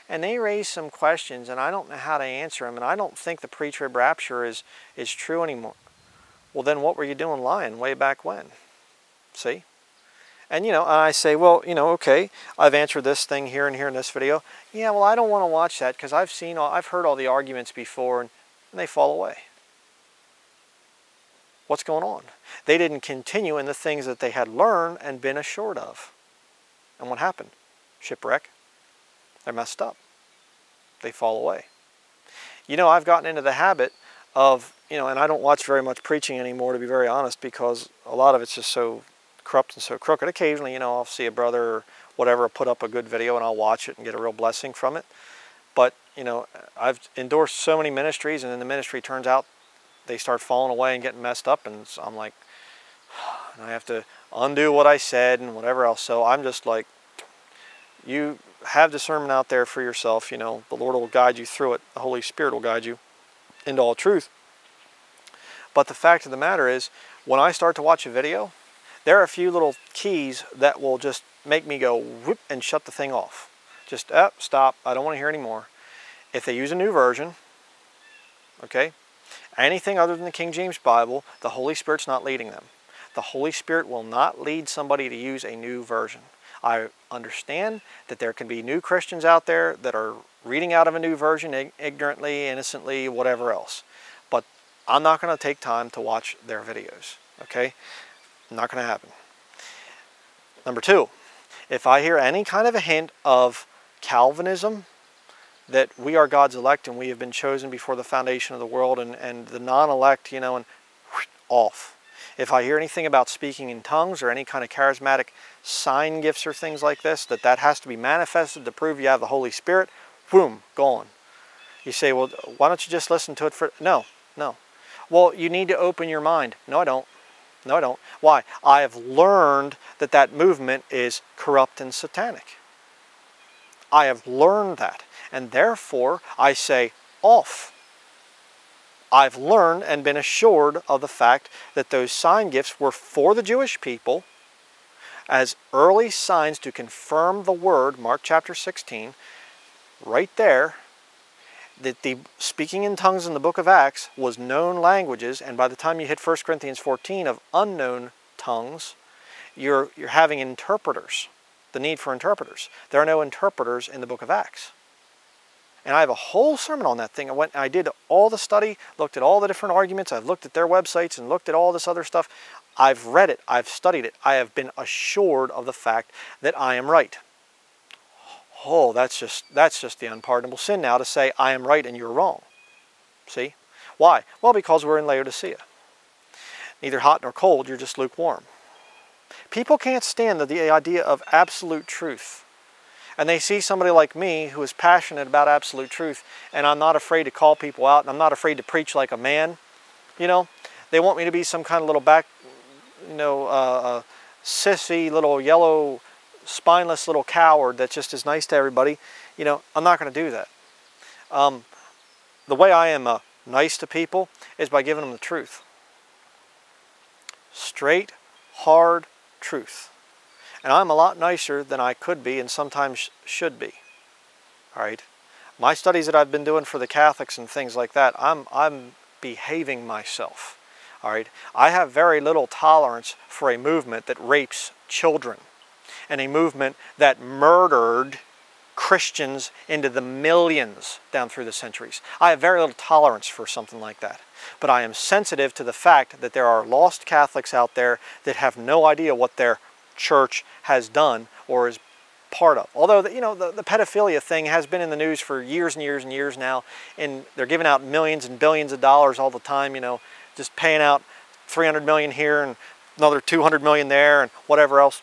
and they raise some questions, and I don't know how to answer them, and I don't think the pre-trib rapture is, is true anymore. Well, then what were you doing lying way back when? See? And, you know, I say, well, you know, okay, I've answered this thing here and here in this video. Yeah, well, I don't want to watch that because I've seen, all, I've heard all the arguments before, and, and they fall away. What's going on? They didn't continue in the things that they had learned and been assured of. And what happened? Shipwreck. They're messed up. They fall away. You know, I've gotten into the habit of, you know, and I don't watch very much preaching anymore, to be very honest, because a lot of it's just so corrupt and so crooked. Occasionally, you know, I'll see a brother or whatever put up a good video and I'll watch it and get a real blessing from it. But, you know, I've endorsed so many ministries, and then the ministry turns out they start falling away and getting messed up, and so I'm like, and I have to undo what I said and whatever else. So I'm just like, you have discernment out there for yourself. You know, the Lord will guide you through it. The Holy Spirit will guide you into all truth. But the fact of the matter is, when I start to watch a video, there are a few little keys that will just make me go whoop and shut the thing off. Just, oh, stop, I don't want to hear anymore. If they use a new version, okay, anything other than the King James Bible, the Holy Spirit's not leading them. The Holy Spirit will not lead somebody to use a new version. I understand that there can be new Christians out there that are reading out of a new version ignorantly, innocently, whatever else. But I'm not going to take time to watch their videos, okay? Not going to happen. Number two, if I hear any kind of a hint of Calvinism, that we are God's elect and we have been chosen before the foundation of the world, and, and the non-elect, you know, and whoosh, off. If I hear anything about speaking in tongues or any kind of charismatic sign gifts or things like this, that that has to be manifested to prove you have the Holy Spirit, boom, gone. You say, well, why don't you just listen to it for... No, no. Well, you need to open your mind. No, I don't. No, I don't. Why? I have learned that that movement is corrupt and satanic. I have learned that. And therefore, I say, off. I've learned and been assured of the fact that those sign gifts were for the Jewish people as early signs to confirm the word, Mark chapter sixteen, right there, that the speaking in tongues in the book of Acts was known languages, and by the time you hit First Corinthians fourteen of unknown tongues, you're, you're having interpreters, the need for interpreters. There are no interpreters in the book of Acts. And I have a whole sermon on that thing. I went, I did all the study, looked at all the different arguments. I've looked at their websites and looked at all this other stuff. I've read it. I've studied it. I have been assured of the fact that I am right. Oh, that's just, that's just the unpardonable sin now, to say I am right and you're wrong. See? Why? Well, because we're in Laodicea. Neither hot nor cold, you're just lukewarm. People can't stand the, the idea of absolute truth. And they see somebody like me who is passionate about absolute truth, and I'm not afraid to call people out, and I'm not afraid to preach like a man. You know, they want me to be some kind of little back, you know, uh, uh, sissy little yellow, spineless little coward that just is nice to everybody. You know, I'm not going to do that. Um, the way I am uh, nice to people is by giving them the truth. Straight, hard truth. And I'm a lot nicer than I could be and sometimes should be. All right. My studies that I've been doing for the Catholics and things like that, I'm, I'm behaving myself. All right. I have very little tolerance for a movement that rapes children and a movement that murdered Christians into the millions down through the centuries. I have very little tolerance for something like that. But I am sensitive to the fact that there are lost Catholics out there that have no idea what their church has done or is part of. Although, the, you know, the, the pedophilia thing has been in the news for years and years and years now, and they're giving out millions and billions of dollars all the time, you know, just paying out three hundred million here and another two hundred million there and whatever else.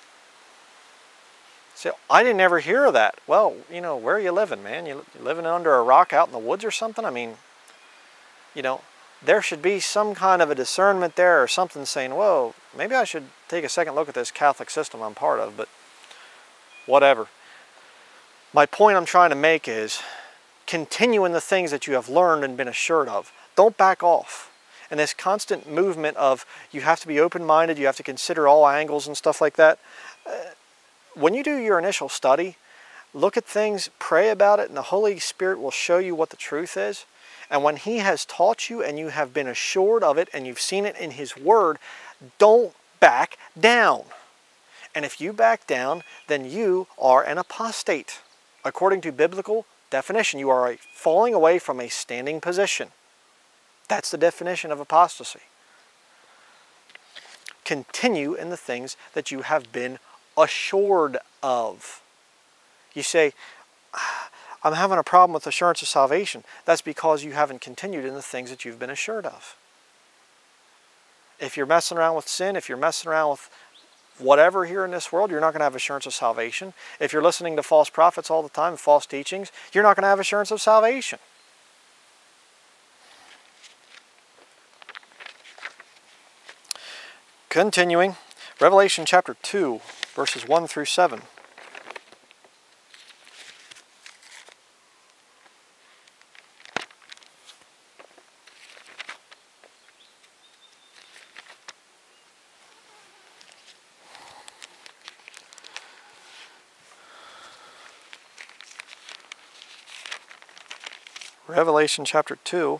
So I didn't ever hear of that. Well, you know, where are you living, man? You living under a rock out in the woods or something? I mean, you know, there should be some kind of a discernment there or something saying, whoa, maybe I should take a second look at this Catholic system I'm part of, but whatever. My point I'm trying to make is continue in the things that you have learned and been assured of. Don't back off. And this constant movement of you have to be open-minded, you have to consider all angles and stuff like that. Uh, when you do your initial study, look at things, pray about it, and the Holy Spirit will show you what the truth is. And when He has taught you and you have been assured of it and you've seen it in His Word, don't back down. And if you back down, then you are an apostate. According to biblical definition, you are a falling away from a standing position. That's the definition of apostasy. Continue in the things that you have been assured of. You say, I'm having a problem with assurance of salvation. That's because you haven't continued in the things that you've been assured of. If you're messing around with sin, if you're messing around with whatever here in this world, you're not going to have assurance of salvation. If you're listening to false prophets all the time, false teachings, you're not going to have assurance of salvation. Continuing, Revelation chapter two, verses one through seven. Revelation chapter two,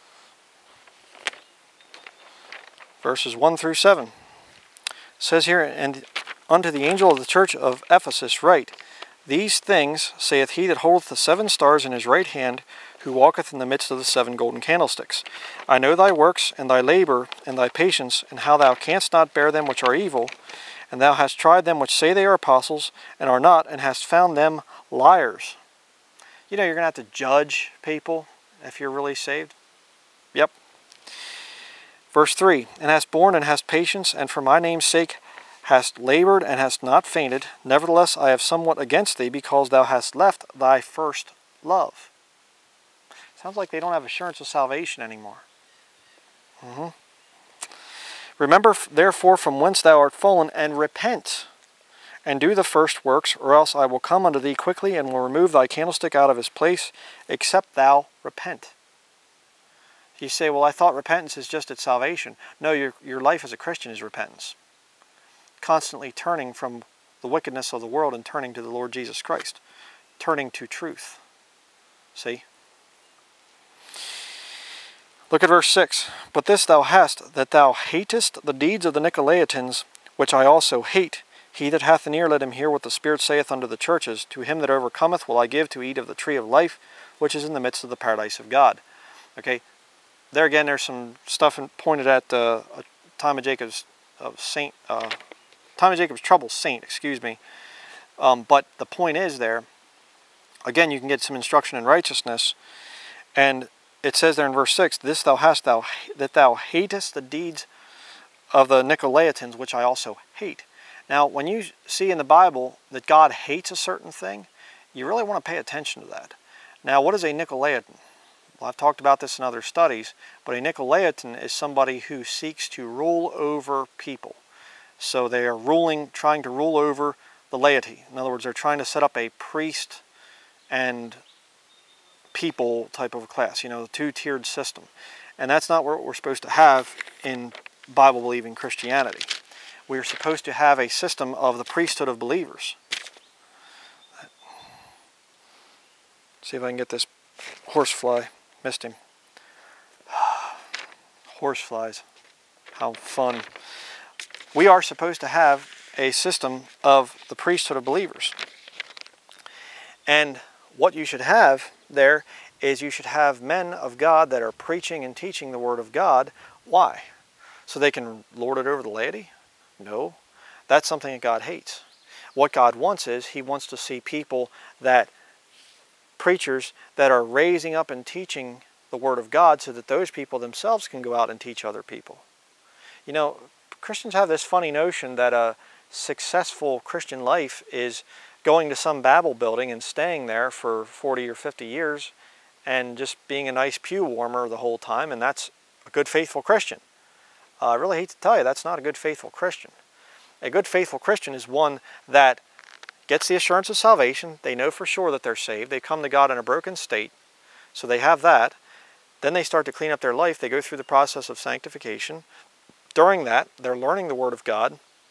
verses one through seven. It says here, and unto the angel of the church of Ephesus write, These things saith he that holdeth the seven stars in his right hand, who walketh in the midst of the seven golden candlesticks. I know thy works, and thy labor, and thy patience, and how thou canst not bear them which are evil, and thou hast tried them which say they are apostles, and are not, and hast found them liars. You know you're going to have to judge people if you're really saved. Yep. Verse three, And hast borne and hast patience, and for my name's sake hast labored and hast not fainted. Nevertheless I have somewhat against thee, because thou hast left thy first love. Sounds like they don't have assurance of salvation anymore. Mm-hmm. Remember therefore from whence thou art fallen, and repent, and do the first works, or else I will come unto thee quickly, and will remove thy candlestick out of his place, except thou repent. You say, well, I thought repentance is just at salvation. No, your, your life as a Christian is repentance. Constantly turning from the wickedness of the world and turning to the Lord Jesus Christ. Turning to truth. See? Look at verse six. But this thou hast, that thou hatest the deeds of the Nicolaitans, which I also hate. He that hath an ear, let him hear what the Spirit saith unto the churches. To him that overcometh will I give to eat of the tree of life, which is in the midst of the paradise of God. Okay, there again, there's some stuff pointed at uh, a time of Jacob's of saint, uh, time of Jacob's trouble saint. Excuse me. Um, but the point is there. Again, you can get some instruction in righteousness, and it says there in verse six, "This thou hast, thou that thou hatest the deeds of the Nicolaitans, which I also hate." Now, when you see in the Bible that God hates a certain thing, you really want to pay attention to that. Now, what is a Nicolaitan? Well, I've talked about this in other studies, but a Nicolaitan is somebody who seeks to rule over people. So they are ruling, trying to rule over the laity. In other words, they're trying to set up a priest and people type of a class, you know, the two-tiered system. And that's not what we're supposed to have in Bible-believing Christianity. We're supposed to have a system of the priesthood of believers. See if I can get this horsefly. Missed him. Horseflies. How fun. We are supposed to have a system of the priesthood of believers. And what you should have there is you should have men of God that are preaching and teaching the Word of God. Why? So they can lord it over the laity? No. That's something that God hates. What God wants is, He wants to see people that, preachers that are raising up and teaching the Word of God so that those people themselves can go out and teach other people. You know, Christians have this funny notion that a successful Christian life is going to some Babel building and staying there for forty or fifty years and just being a nice pew warmer the whole time, and that's a good faithful Christian. Uh, I really hate to tell you, that's not a good faithful Christian. A good faithful Christian is one that gets the assurance of salvation. They know for sure that they're saved. They come to God in a broken state, so they have that. Then they start to clean up their life. They go through the process of sanctification. During that, they're learning the Word of God.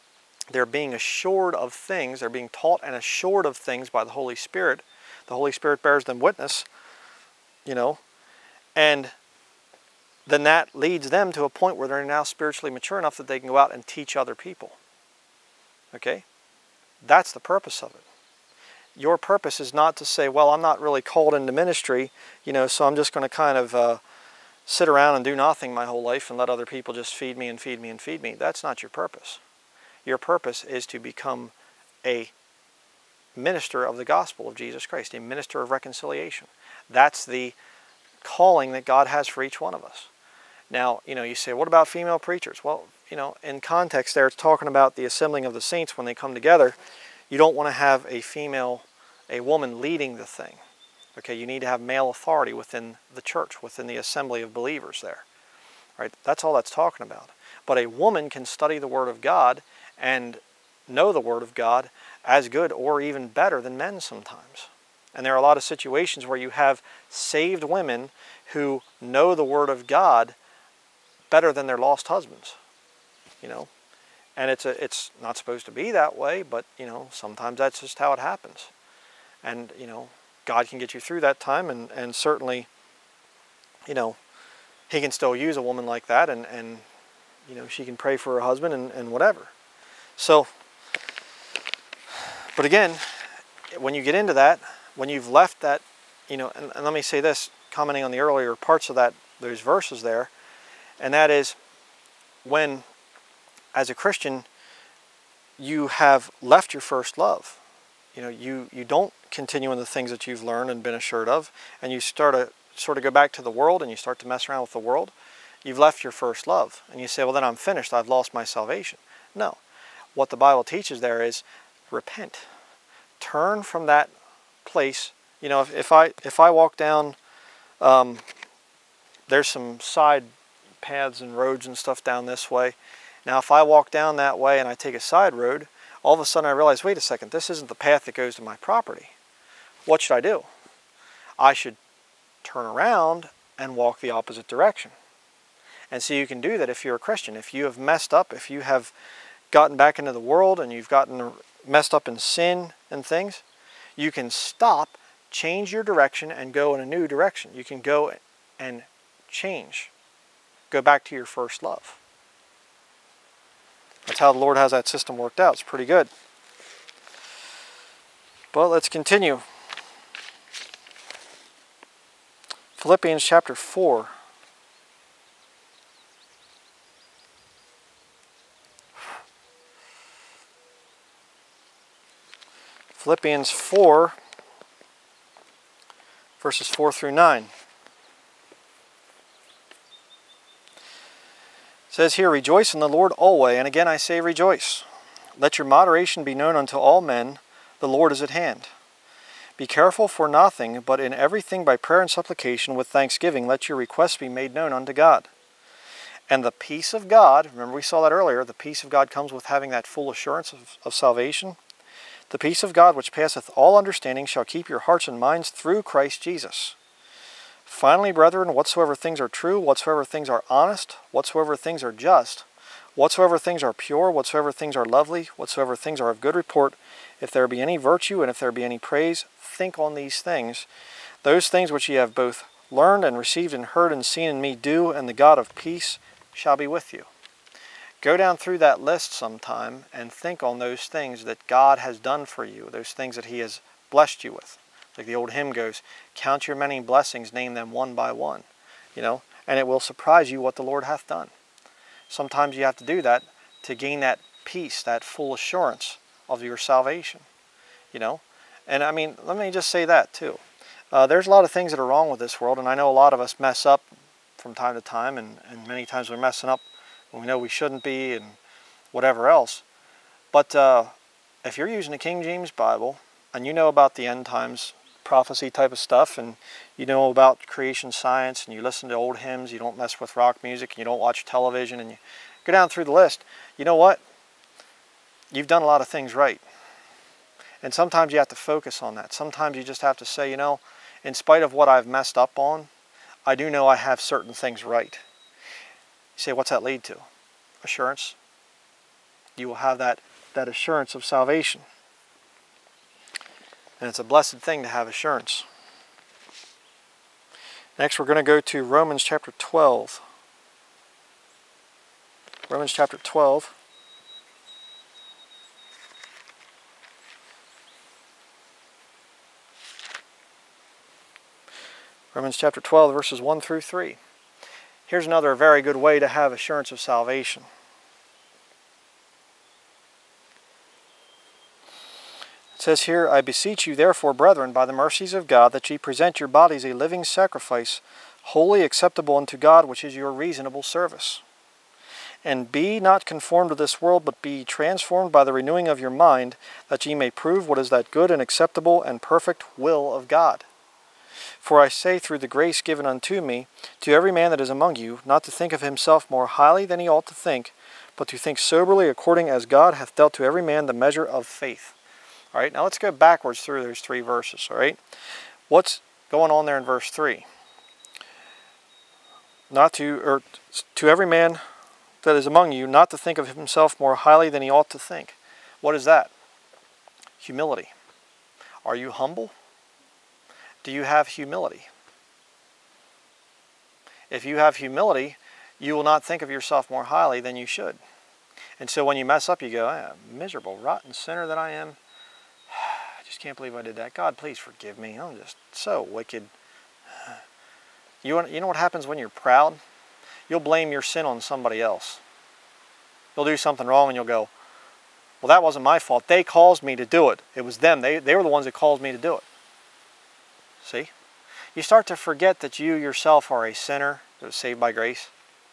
they're being assured of things, they're being taught and assured of things by the Holy Spirit. The Holy Spirit bears them witness, you know, and then that leads them to a point where they're now spiritually mature enough that they can go out and teach other people. Okay? That's the purpose of it. Your purpose is not to say, well, I'm not really called into ministry, you know, so I'm just going to kind of uh, sit around and do nothing my whole life and let other people just feed me and feed me and feed me. That's not your purpose. Your purpose is to become a minister of the gospel of Jesus Christ, a minister of reconciliation. That's the calling that God has for each one of us. Now, you know, you say, what about female preachers? Well, you know, in context there, it's talking about the assembling of the saints when they come together. You don't want to have a female, a woman leading the thing. Okay, you need to have male authority within the church, within the assembly of believers there. Right? That's all that's talking about. But a woman can study the Word of God and know the Word of God as good or even better than men sometimes. And there are a lot of situations where you have saved women who know the Word of God better than their lost husbands. You know, and it's a, it's not supposed to be that way, but you know, sometimes that's just how it happens. And you know, God can get you through that time, and and certainly, you know, He can still use a woman like that, and and you know, she can pray for her husband and and whatever. So, but again, when you get into that, when you've left that, you know, and, and let me say this, commenting on the earlier parts of that, those verses there, and that is when, as a Christian, you have left your first love. You know, you, you don't continue in the things that you've learned and been assured of, and you start to sort of go back to the world and you start to mess around with the world. You've left your first love. And you say, well, then I'm finished. I've lost my salvation. No. What the Bible teaches there is repent. Turn from that place. You know, if, if I if I walk down, um, there's some side paths and roads and stuff down this way. Now, if I walk down that way and I take a side road, all of a sudden I realize, wait a second, this isn't the path that goes to my property. What should I do? I should turn around and walk the opposite direction. And so you can do that if you're a Christian. If you have messed up, if you have gotten back into the world and you've gotten messed up in sin and things, you can stop, change your direction, and go in a new direction. You can go and change. Go back to your first love. That's how the Lord has that system worked out. It's pretty good. But let's continue. Philippians chapter four. Philippians four, verses four through nine. It says here, rejoice in the Lord always, and again I say rejoice. Let your moderation be known unto all men, the Lord is at hand. Be careful for nothing, but in everything by prayer and supplication with thanksgiving let your requests be made known unto God. And the peace of God, remember we saw that earlier, the peace of God comes with having that full assurance of, of salvation. The peace of God which passeth all understanding shall keep your hearts and minds through Christ Jesus. Finally, brethren, whatsoever things are true, whatsoever things are honest, whatsoever things are just, whatsoever things are pure, whatsoever things are lovely, whatsoever things are of good report, if there be any virtue and if there be any praise, think on these things. Those things which ye have both learned and received and heard and seen in me do, and the God of peace shall be with you. Go down through that list sometime and think on those things that God has done for you, those things that He has blessed you with. Like the old hymn goes, count your many blessings, name them one by one. You know, and it will surprise you what the Lord hath done. Sometimes you have to do that to gain that peace, that full assurance of your salvation. You know, and I mean, let me just say that too. Uh, there's a lot of things that are wrong with this world, and I know a lot of us mess up from time to time, and, and many times we're messing up when we know we shouldn't be and whatever else. But uh, if you're using the King James Bible and you know about the end times prophecy type of stuff, and you know about creation science, and you listen to old hymns, you don't mess with rock music, and you don't watch television, and you go down through the list, you know what? You've done a lot of things right. And sometimes you have to focus on that. Sometimes you just have to say, you know, in spite of what I've messed up on, I do know I have certain things right. You say, what's that lead to? Assurance. You will have that that assurance of salvation. And it's a blessed thing to have assurance. Next we're going to go to Romans chapter twelve. Romans chapter twelve. Romans chapter twelve, verses one through three. Here's another very good way to have assurance of salvation. It says here, I beseech you therefore, brethren, by the mercies of God, that ye present your bodies a living sacrifice, wholly acceptable unto God, which is your reasonable service. And be not conformed to this world, but be transformed by the renewing of your mind, that ye may prove what is that good and acceptable and perfect will of God. For I say through the grace given unto me, to every man that is among you, not to think of himself more highly than he ought to think, but to think soberly according as God hath dealt to every man the measure of faith. All right, now let's go backwards through those three verses, all right? What's going on there in verse three? Not to, or to every man that is among you, not to think of himself more highly than he ought to think. What is that? Humility. Are you humble? Do you have humility? If you have humility, you will not think of yourself more highly than you should. And so when you mess up, you go, ah, miserable, rotten sinner that I am. I just can't believe I did that. God, please forgive me. I'm just so wicked. You, want, you know what happens when you're proud? You'll blame your sin on somebody else. You'll do something wrong and you'll go, well, that wasn't my fault. They caused me to do it. It was them. They, they were the ones that caused me to do it. See? You start to forget that you yourself are a sinner that was saved by grace.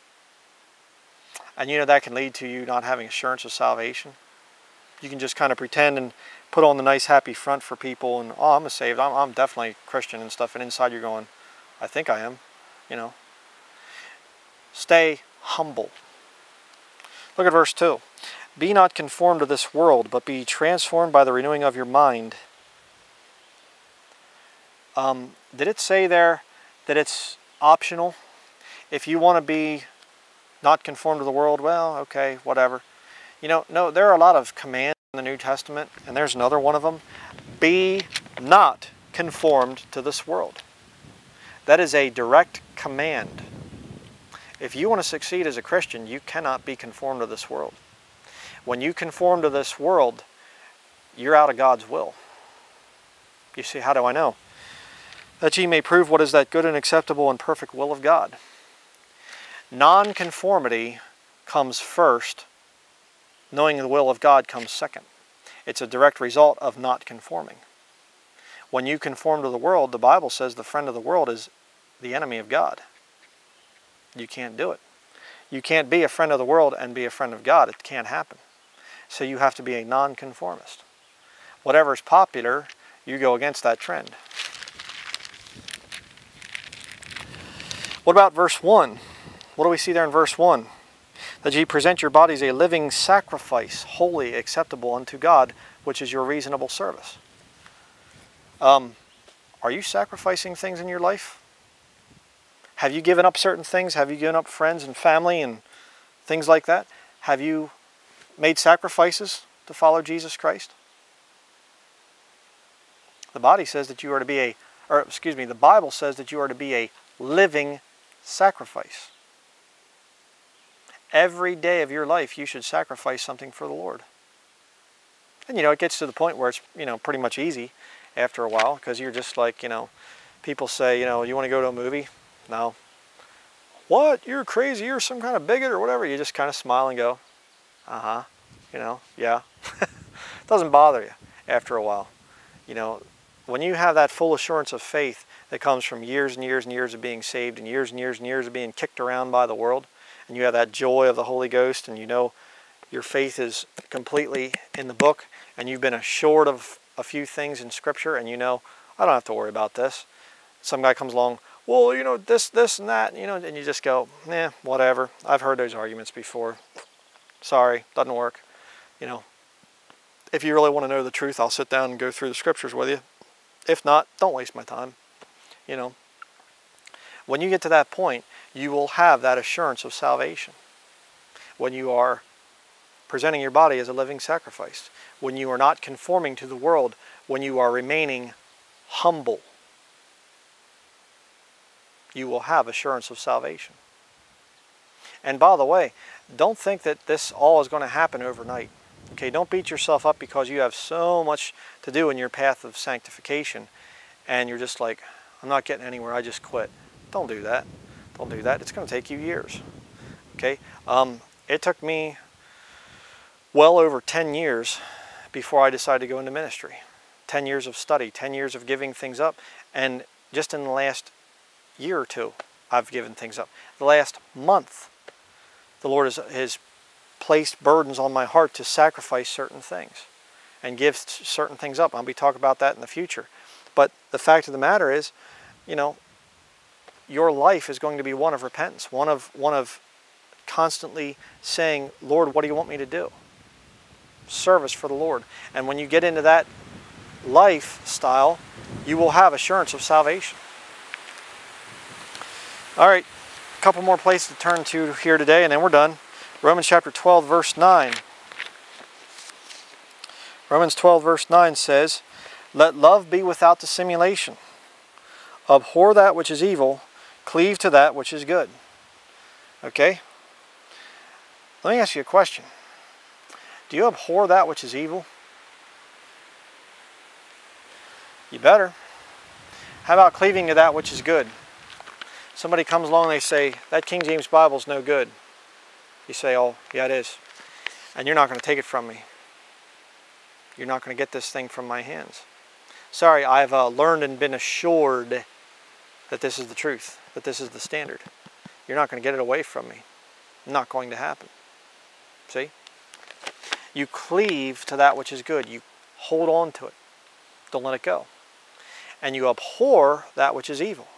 And you know that can lead to you not having assurance of salvation. You can just kind of pretend and put on the nice happy front for people and, oh, I'm a saved, I'm, I'm definitely Christian and stuff. And inside you're going, I think I am, you know. Stay humble. Look at verse two. Be not conformed to this world, but be transformed by the renewing of your mind. Um, did it say there that it's optional? If you want to be not conformed to the world, well, okay, whatever. You know, no, there are a lot of commands in the New Testament, and there's another one of them. Be not conformed to this world. That is a direct command. If you want to succeed as a Christian, you cannot be conformed to this world. When you conform to this world, you're out of God's will. You see, how do I know? That ye may prove what is that good and acceptable and perfect will of God. Non-conformity comes first. Knowing the will of God comes second. It's a direct result of not conforming. When you conform to the world, the Bible says the friend of the world is the enemy of God. You can't do it. You can't be a friend of the world and be a friend of God. It can't happen. So you have to be a non-conformist. Whatever is popular, you go against that trend. What about verse one? What do we see there in verse one? That ye present your bodies a living sacrifice, holy, acceptable unto God, which is your reasonable service. Um, are you sacrificing things in your life? Have you given up certain things? Have you given up friends and family and things like that? Have you made sacrifices to follow Jesus Christ? The body says that you are to be a, or excuse me, the Bible says that you are to be a living sacrifice. Every day of your life you should sacrifice something for the Lord. And you know, it gets to the point where it's, you know, pretty much easy after a while, because you're just like, you know, people say, you know, you want to go to a movie? No. What? You're crazy. You're some kind of bigot or whatever. You just kind of smile and go, uh-huh, you know, yeah. It doesn't bother you after a while. You know, when you have that full assurance of faith that comes from years and years and years of being saved and years and years and years of being kicked around by the world, and you have that joy of the Holy Ghost, and you know your faith is completely in the book, and you've been assured of a few things in Scripture, and you know, I don't have to worry about this. Some guy comes along, well, you know, this, this, and that, you know, and you just go, eh, whatever. I've heard those arguments before. Sorry, doesn't work. You know, if you really want to know the truth, I'll sit down and go through the Scriptures with you. If not, don't waste my time. You know, when you get to that point, you will have that assurance of salvation. When you are presenting your body as a living sacrifice, when you are not conforming to the world, when you are remaining humble, you will have assurance of salvation. And by the way, don't think that this all is going to happen overnight. Okay, don't beat yourself up because you have so much to do in your path of sanctification and you're just like, I'm not getting anywhere, I just quit. Don't do that. Don't do that. It's going to take you years. Okay, um, it took me well over ten years before I decided to go into ministry. ten years of study, ten years of giving things up, and just in the last year or two, I've given things up. The last month, the Lord has, has placed burdens on my heart to sacrifice certain things and give certain things up. I'll be talking about that in the future. But the fact of the matter is, you know, your life is going to be one of repentance, one of, one of constantly saying, Lord, what do you want me to do? Service for the Lord. And when you get into that lifestyle, you will have assurance of salvation. All right, a couple more places to turn to here today, and then we're done. Romans chapter twelve, verse nine. Romans twelve, verse nine says, let love be without dissimulation. Abhor that which is evil, cleave to that which is good. Okay? Let me ask you a question. Do you abhor that which is evil? You better. How about cleaving to that which is good? Somebody comes along and they say, that King James Bible is no good. You say, oh, yeah, it is. And you're not going to take it from me. You're not going to get this thing from my hands. Sorry, I've uh, learned and been assured that this is the truth, that this is the standard. You're not going to get it away from me. Not going to happen. See? You cleave to that which is good. You hold on to it. Don't let it go. And you abhor that which is evil.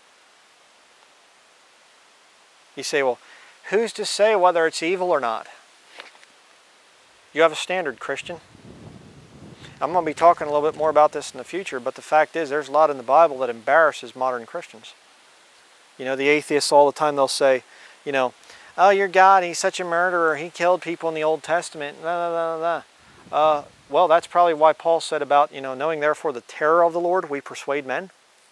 You say, well, who's to say whether it's evil or not? You have a standard, Christian. I'm going to be talking a little bit more about this in the future, but the fact is there's a lot in the Bible that embarrasses modern Christians. You know, the atheists all the time, they'll say, you know, oh, your God, he's such a murderer. He killed people in the Old Testament. Blah, blah, blah, blah. Uh, well, that's probably why Paul said about, you know, knowing therefore the terror of the Lord, we persuade men.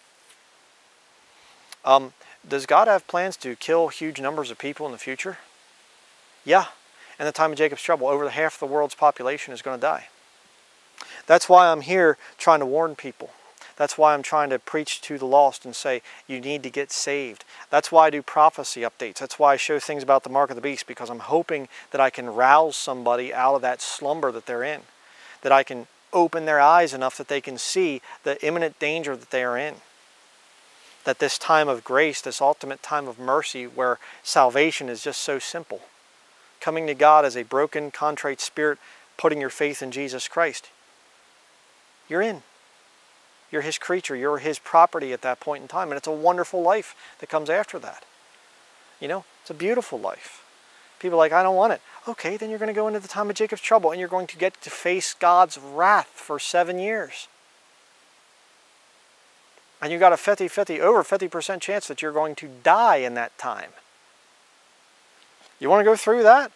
Um, does God have plans to kill huge numbers of people in the future? Yeah. In the time of Jacob's trouble, over half the world's population is going to die. That's why I'm here trying to warn people. That's why I'm trying to preach to the lost and say, you need to get saved. That's why I do prophecy updates. That's why I show things about the mark of the beast, because I'm hoping that I can rouse somebody out of that slumber that they're in. That I can open their eyes enough that they can see the imminent danger that they are in. That this time of grace, this ultimate time of mercy where salvation is just so simple. Coming to God as a broken, contrite spirit, putting your faith in Jesus Christ. You're in. You're His creature. You're His property at that point in time. And it's a wonderful life that comes after that. You know, it's a beautiful life. People are like, I don't want it. Okay, then you're going to go into the time of Jacob's trouble and you're going to get to face God's wrath for seven years. And you've got a fifty fifty, over fifty percent chance that you're going to die in that time. You want to go through that?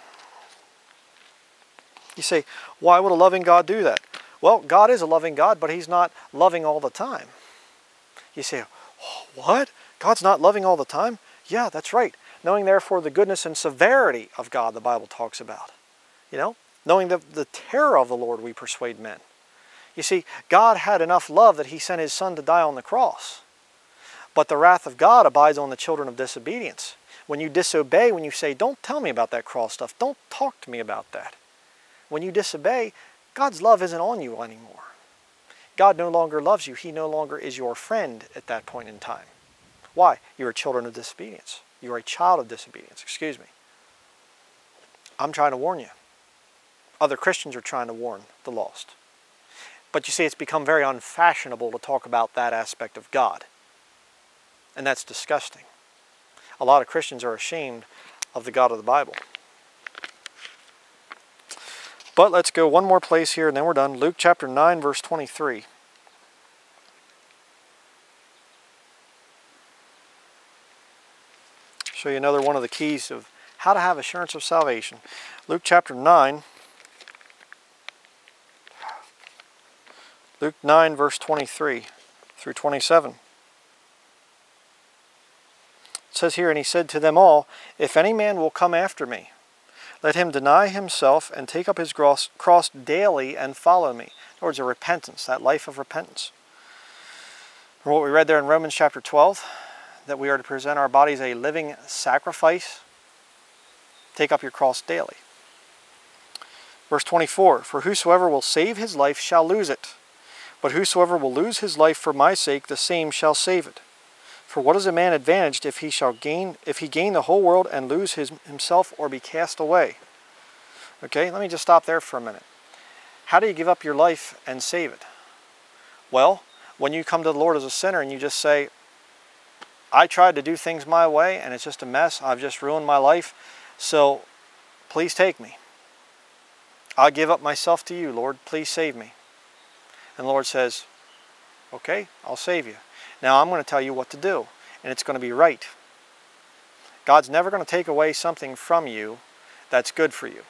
You say, why would a loving God do that? Well, God is a loving God, but He's not loving all the time. You say, oh, what? God's not loving all the time? Yeah, that's right. Knowing therefore the goodness and severity of God, the Bible talks about. You know, knowing the, the terror of the Lord, we persuade men. You see, God had enough love that He sent His Son to die on the cross. But the wrath of God abides on the children of disobedience. When you disobey, when you say, don't tell me about that cross stuff, don't talk to me about that. When you disobey, God's love isn't on you anymore. God no longer loves you. He no longer is your friend at that point in time. Why? You're a children of disobedience. You're a child of disobedience. Excuse me. I'm trying to warn you. Other Christians are trying to warn the lost. But you see, it's become very unfashionable to talk about that aspect of God. And that's disgusting. A lot of Christians are ashamed of the God of the Bible. But let's go one more place here and then we're done. Luke chapter nine, verse twenty-three. Show you another one of the keys of How to have assurance of salvation. Luke chapter nine. Luke nine verse twenty-three through twenty-seven. It says here, and he said to them all, if any man will come after me, let him deny himself and take up his cross, cross daily and follow me. In other words, a repentance, that life of repentance. From what we read there in Romans chapter twelve, that we are to present our bodies a living sacrifice. Take up your cross daily. Verse twenty-four, for whosoever will save his life shall lose it, but whosoever will lose his life for my sake, the same shall save it. For what is a man advantaged if he shall gain, if he gain the whole world and lose his, himself or be cast away? Okay, let me just stop there for a minute. How do you give up your life and save it? Well, when you come to the Lord as a sinner and you just say, I tried to do things my way and it's just a mess, I've just ruined my life, so please take me. I'll give up myself to you, Lord, please save me. And the Lord says, okay, I'll save you. Now I'm going to tell you what to do, and it's going to be right. God's never going to take away something from you that's good for you.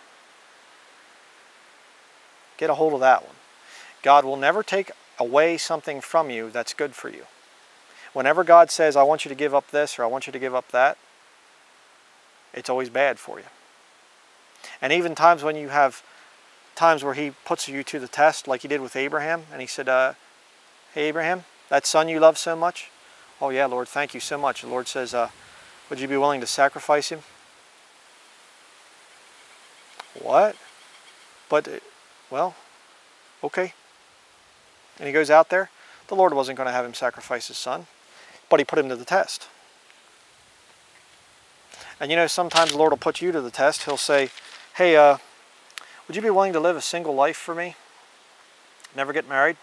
Get a hold of that one. God will never take away something from you that's good for you. Whenever God says, I want you to give up this or I want you to give up that, it's always bad for you. And even times when you have times where he puts you to the test, like he did with Abraham, and he said, uh, hey Abraham, that son you love so much? Oh yeah, Lord, thank you so much. The Lord says, uh, would you be willing to sacrifice him? What? But, well, okay. And he goes out there. The Lord wasn't going to have him sacrifice his son, but he put him to the test. And you know, sometimes the Lord will put you to the test. He'll say, hey, uh, would you be willing to live a single life for me? Never get married?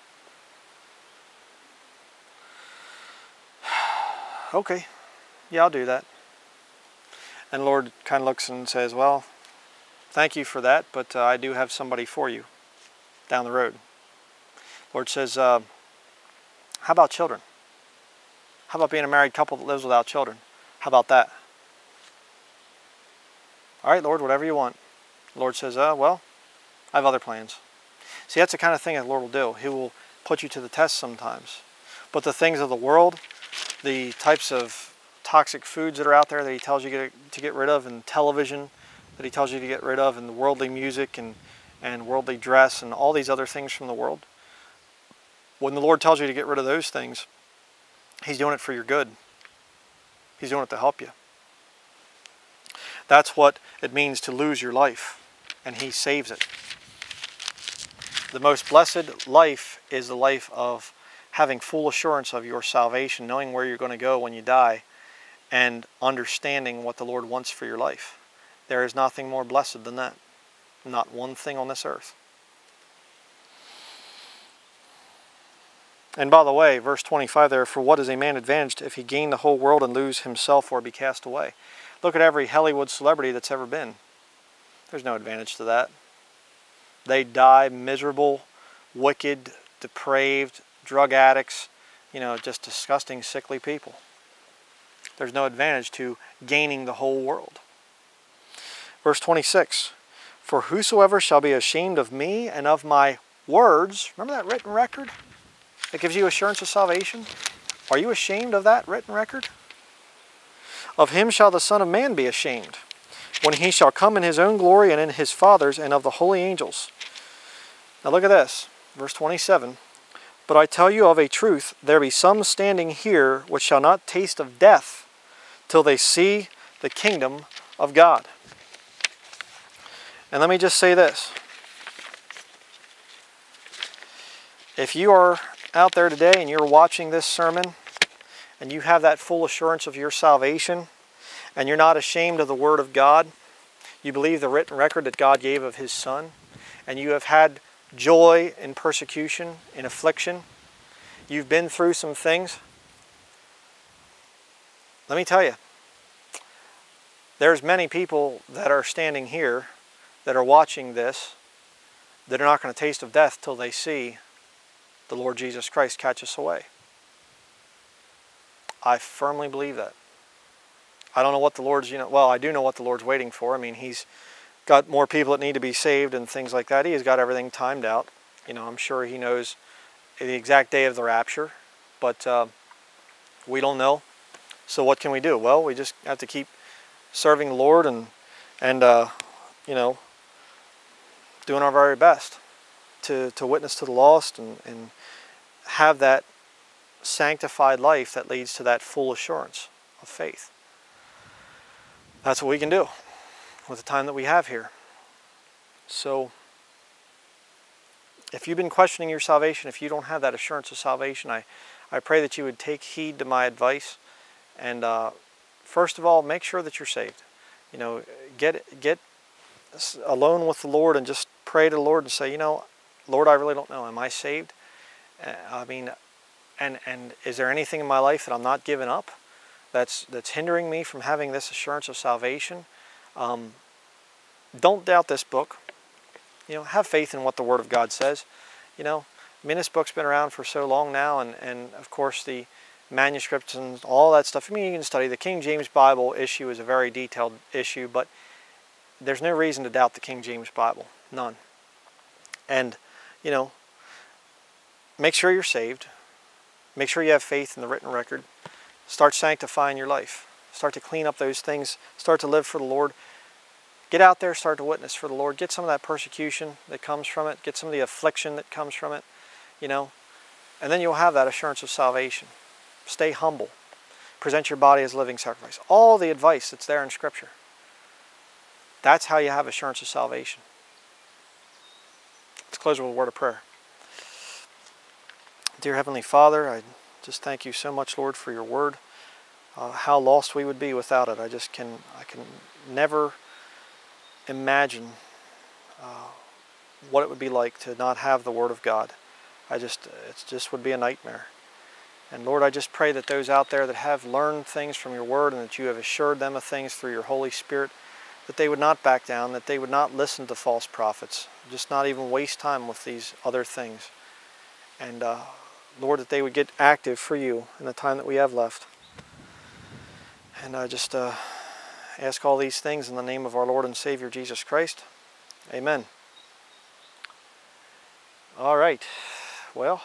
Okay, yeah, I'll do that. And the Lord kind of looks and says, well, thank you for that, but uh, I do have somebody for you down the road. The Lord says, uh, how about children? How about being a married couple that lives without children? How about that? All right, Lord, whatever you want. The Lord says, uh, well, I have other plans. See, that's the kind of thing that the Lord will do. He will put you to the test sometimes. But the things of the world, the types of toxic foods that are out there that he tells you to get, to get rid of, and television that he tells you to get rid of, and the worldly music and, and worldly dress and all these other things from the world. When the Lord tells you to get rid of those things, he's doing it for your good. He's doing it to help you. That's what it means to lose your life, and he saves it. The most blessed life is the life of having full assurance of your salvation, knowing where you're going to go when you die, and understanding what the Lord wants for your life. There is nothing more blessed than that. Not one thing on this earth. And by the way, verse twenty-five there, for what is a man advantaged if he gain the whole world and lose himself or be cast away? Look at every Hollywood celebrity that's ever been. There's no advantage to that. They die miserable, wicked, depraved, drug addicts, you know, just disgusting, sickly people. There's no advantage to gaining the whole world. Verse twenty-six, for whosoever shall be ashamed of me and of my words, remember that written record that gives you assurance of salvation? Are you ashamed of that written record? Of him shall the Son of Man be ashamed, when he shall come in his own glory and in his Father's and of the holy angels. Now look at this, verse twenty-seven. But I tell you of a truth, there be some standing here which shall not taste of death till they see the kingdom of God. And let me just say this. If you are out there today and you're watching this sermon and you have that full assurance of your salvation and you're not ashamed of the Word of God, you believe the written record that God gave of His Son, and you have had joy in persecution, in affliction, you've been through some things, let me tell you, there's many people that are standing here that are watching this that are not going to taste of death till they see the Lord Jesus Christ catch us away. I firmly believe that. I don't know what the Lord's, you know, well, I do know what the Lord's waiting for. I mean, he's got more people that need to be saved and things like that. He has got everything timed out. You know, I'm sure he knows the exact day of the rapture, but uh, we don't know. So what can we do? Well, we just have to keep serving the Lord and, and uh, you know, doing our very best to, to witness to the lost and, and have that sanctified life that leads to that full assurance of faith. That's what we can do with the time that we have here. So if you've been questioning your salvation, if you don't have that assurance of salvation, I, I pray that you would take heed to my advice. And uh, first of all, make sure that you're saved. You know, get, get alone with the Lord and just pray to the Lord and say, you know, Lord, I really don't know. Am I saved? Uh, I mean, and, and is there anything in my life that I'm not giving up that's, that's hindering me from having this assurance of salvation? Um, don't doubt this book. You know, have faith in what the Word of God says. You know, I mean, this book's been around for so long now, and, and of course the manuscripts and all that stuff. I mean, you can study. The King James Bible issue is a very detailed issue, but there's no reason to doubt the King James Bible. None. And, you know, make sure you're saved. Make sure you have faith in the written record. Start sanctifying your life. Start to clean up those things. Start to live for the Lord. Get out there, start to witness for the Lord. Get some of that persecution that comes from it. Get some of the affliction that comes from it, you know. And then you'll have that assurance of salvation. Stay humble. Present your body as a living sacrifice. All the advice that's there in Scripture. That's how you have assurance of salvation. Let's close with a word of prayer. Dear Heavenly Father, I just thank you so much, Lord, for your word. Uh, how lost we would be without it. I just can, I can never imagine uh, what it would be like to not have the Word of God. I just, it just would be a nightmare. And Lord, I just pray that those out there that have learned things from your Word and that you have assured them of things through your Holy Spirit, that they would not back down, that they would not listen to false prophets, just not even waste time with these other things. And uh, Lord, that they would get active for you in the time that we have left. And I just uh, ask all these things in the name of our Lord and Savior, Jesus Christ. Amen. All right. Well,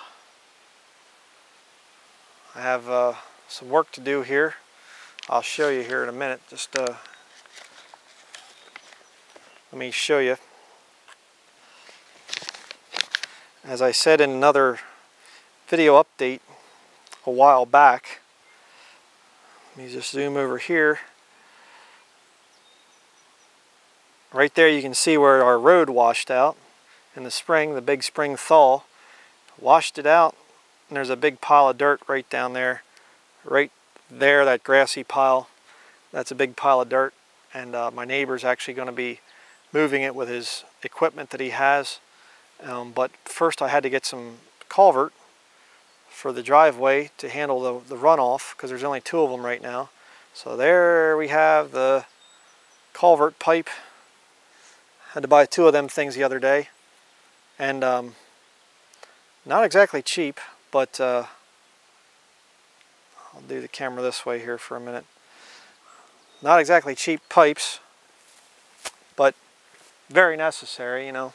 I have uh, some work to do here. I'll show you here in a minute. Just uh, let me show you. As I said in another video update a while back, let me just zoom over here. Right there you can see where our road washed out in the spring, the big spring thaw. Washed it out, and there's a big pile of dirt right down there. Right there, that grassy pile, that's a big pile of dirt. And uh, my neighbor's actually going to be moving it with his equipment that he has. Um, but first I had to get some culvert for the driveway to handle the, the runoff, because there's only two of them right now. So there we have the culvert pipe. Had to buy two of them things the other day. And um, not exactly cheap, but uh, I'll do the camera this way here for a minute. Not exactly cheap pipes, but very necessary, you know.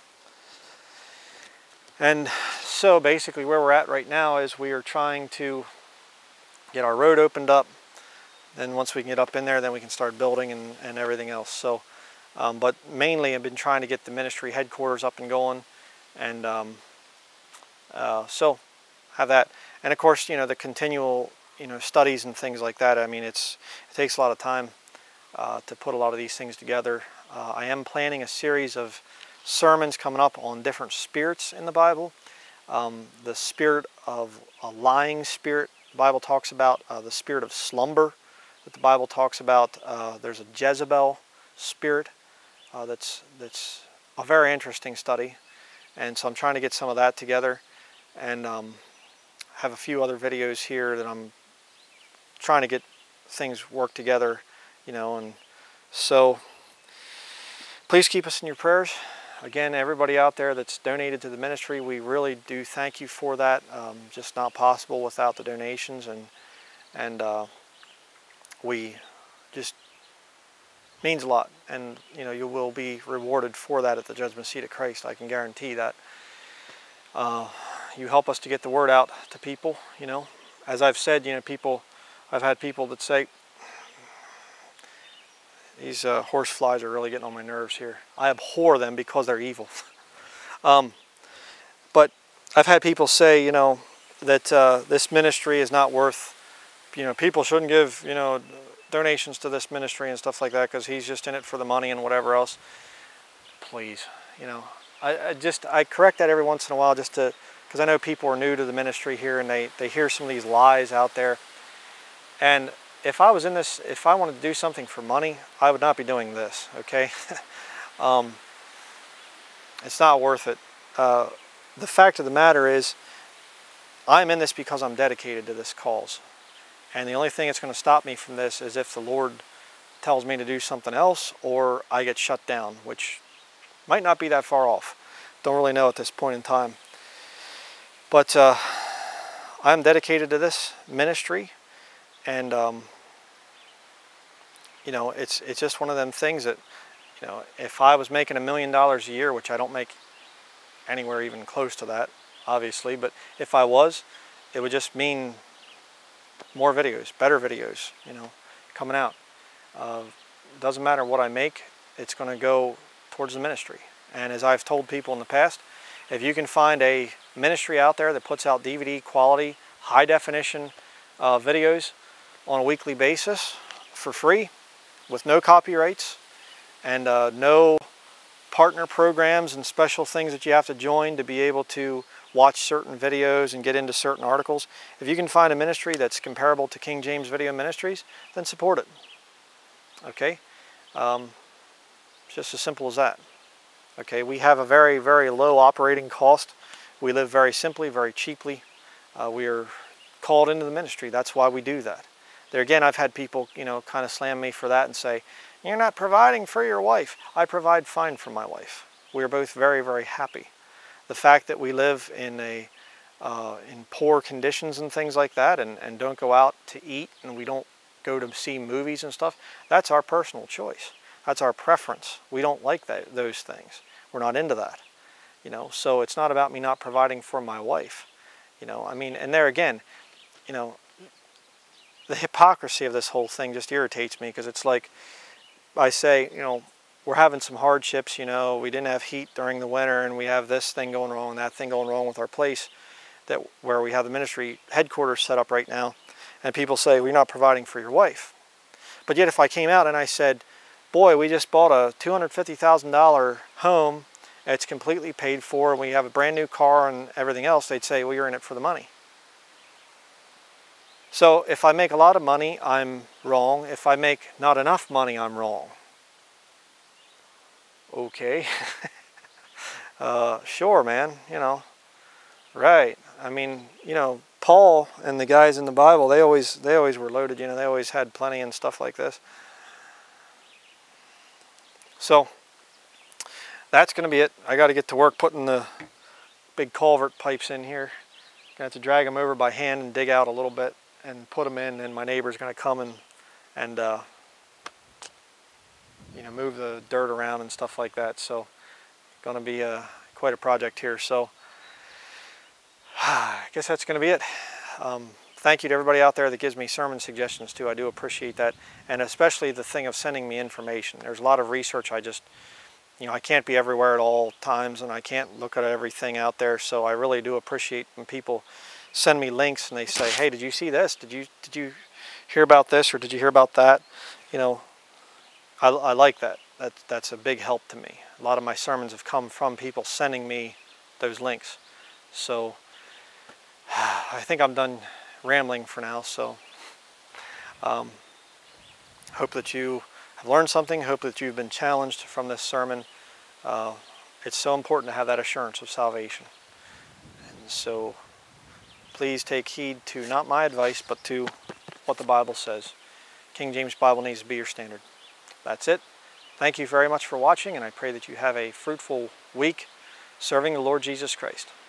And so basically where we're at right now is we are trying to get our road opened up. Then once we can get up in there, then we can start building and, and everything else. So, um, but mainly I've been trying to get the ministry headquarters up and going. And um, uh, so have that. And of course, you know, the continual, you know, studies and things like that. I mean, it's, it takes a lot of time uh, to put a lot of these things together. Uh, I am planning a series of sermons coming up on different spirits in the Bible. Um, the spirit of a lying spirit, the Bible talks about. Uh, the spirit of slumber that the Bible talks about. Uh, there's a Jezebel spirit uh, that's, that's a very interesting study. And so I'm trying to get some of that together. And um, have a few other videos here that I'm trying to get things worked together, you know. And so please keep us in your prayers. Again, everybody out there that's donated to the ministry, we really do thank you for that. Um, just not possible without the donations, and and uh, we just means a lot, and you know, you will be rewarded for that at the judgment seat of Christ. I can guarantee that. Uh, you help us to get the word out to people. You know, as I've said, you know, people, I've had people that say, these uh, horse flies are really getting on my nerves here. I abhor them because they're evil. um, but I've had people say, you know, that uh, this ministry is not worth, you know, people shouldn't give, you know, donations to this ministry and stuff like that because he's just in it for the money and whatever else. Please, you know, I, I just, I correct that every once in a while just to, because I know people are new to the ministry here and they, they hear some of these lies out there. And if I was in this, if I wanted to do something for money, I would not be doing this, okay? um, it's not worth it. Uh, the fact of the matter is, I'm in this because I'm dedicated to this cause. And the only thing that's going to stop me from this is if the Lord tells me to do something else or I get shut down, which might not be that far off. Don't really know at this point in time. But uh, I'm dedicated to this ministry, and um, you know, it's it's just one of them things that, you know, if I was making a million dollars a year, which I don't make anywhere even close to that, obviously, but if I was, it would just mean more videos, better videos, you know, coming out. Uh, doesn't matter what I make, it's going to go towards the ministry. And as I've told people in the past, if you can find a ministry out there that puts out D V D quality, high definition uh, videos on a weekly basis for free, with no copyrights and uh, no partner programs and special things that you have to join to be able to watch certain videos and get into certain articles. If you can find a ministry that's comparable to King James Video Ministries, then support it. Okay? Um, it's just as simple as that. Okay, we have a very, very low operating cost. We live very simply, very cheaply. Uh, we are called into the ministry. That's why we do that. There again, I've had people, you know, kind of slam me for that and say, you're not providing for your wife. I provide fine for my wife. We are both very, very happy. The fact that we live in a uh, in poor conditions and things like that, and, and don't go out to eat, and we don't go to see movies and stuff, that's our personal choice. That's our preference. We don't like that, those things. We're not into that. You know, so it's not about me not providing for my wife. You know, I mean, and there again, you know, the hypocrisy of this whole thing just irritates me, because it's like I say, you know, we're having some hardships, you know, we didn't have heat during the winter, and we have this thing going wrong and that thing going wrong with our place that where we have the ministry headquarters set up right now, and people say, we're not providing for your wife. But yet if I came out and I said, boy, we just bought a two hundred fifty thousand dollar home, it's completely paid for, and we have a brand new car and everything else, they'd say, well, you're in it for the money. So if I make a lot of money, I'm wrong. If I make not enough money, I'm wrong. Okay. uh, sure, man, you know, right. I mean, you know, Paul and the guys in the Bible, they always, they always were loaded, you know, they always had plenty and stuff like this. So that's going to be it. I got to get to work putting the big culvert pipes in here. Gonna have to drag them over by hand and dig out a little bit and put them in, and my neighbor's going to come and and uh, you know, move the dirt around and stuff like that. So going to be a, quite a project here. So I guess that's going to be it. Um, thank you to everybody out there that gives me sermon suggestions too. I do appreciate that, and especially the thing of sending me information. There's a lot of research. I just, you know, I can't be everywhere at all times, and I can't look at everything out there. So I really do appreciate when people send me links and they say, hey, did you see this? Did you did you hear about this, or did you hear about that? You know, I, I like that. That that's a big help to me. A lot of my sermons have come from people sending me those links. So I think I'm done rambling for now. So um, hope that you have learned something. Hope that you've been challenged from this sermon. Uh, it's so important to have that assurance of salvation. And so please take heed to not my advice, but to what the Bible says. King James Bible needs to be your standard. That's it. Thank you very much for watching, and I pray that you have a fruitful week serving the Lord Jesus Christ.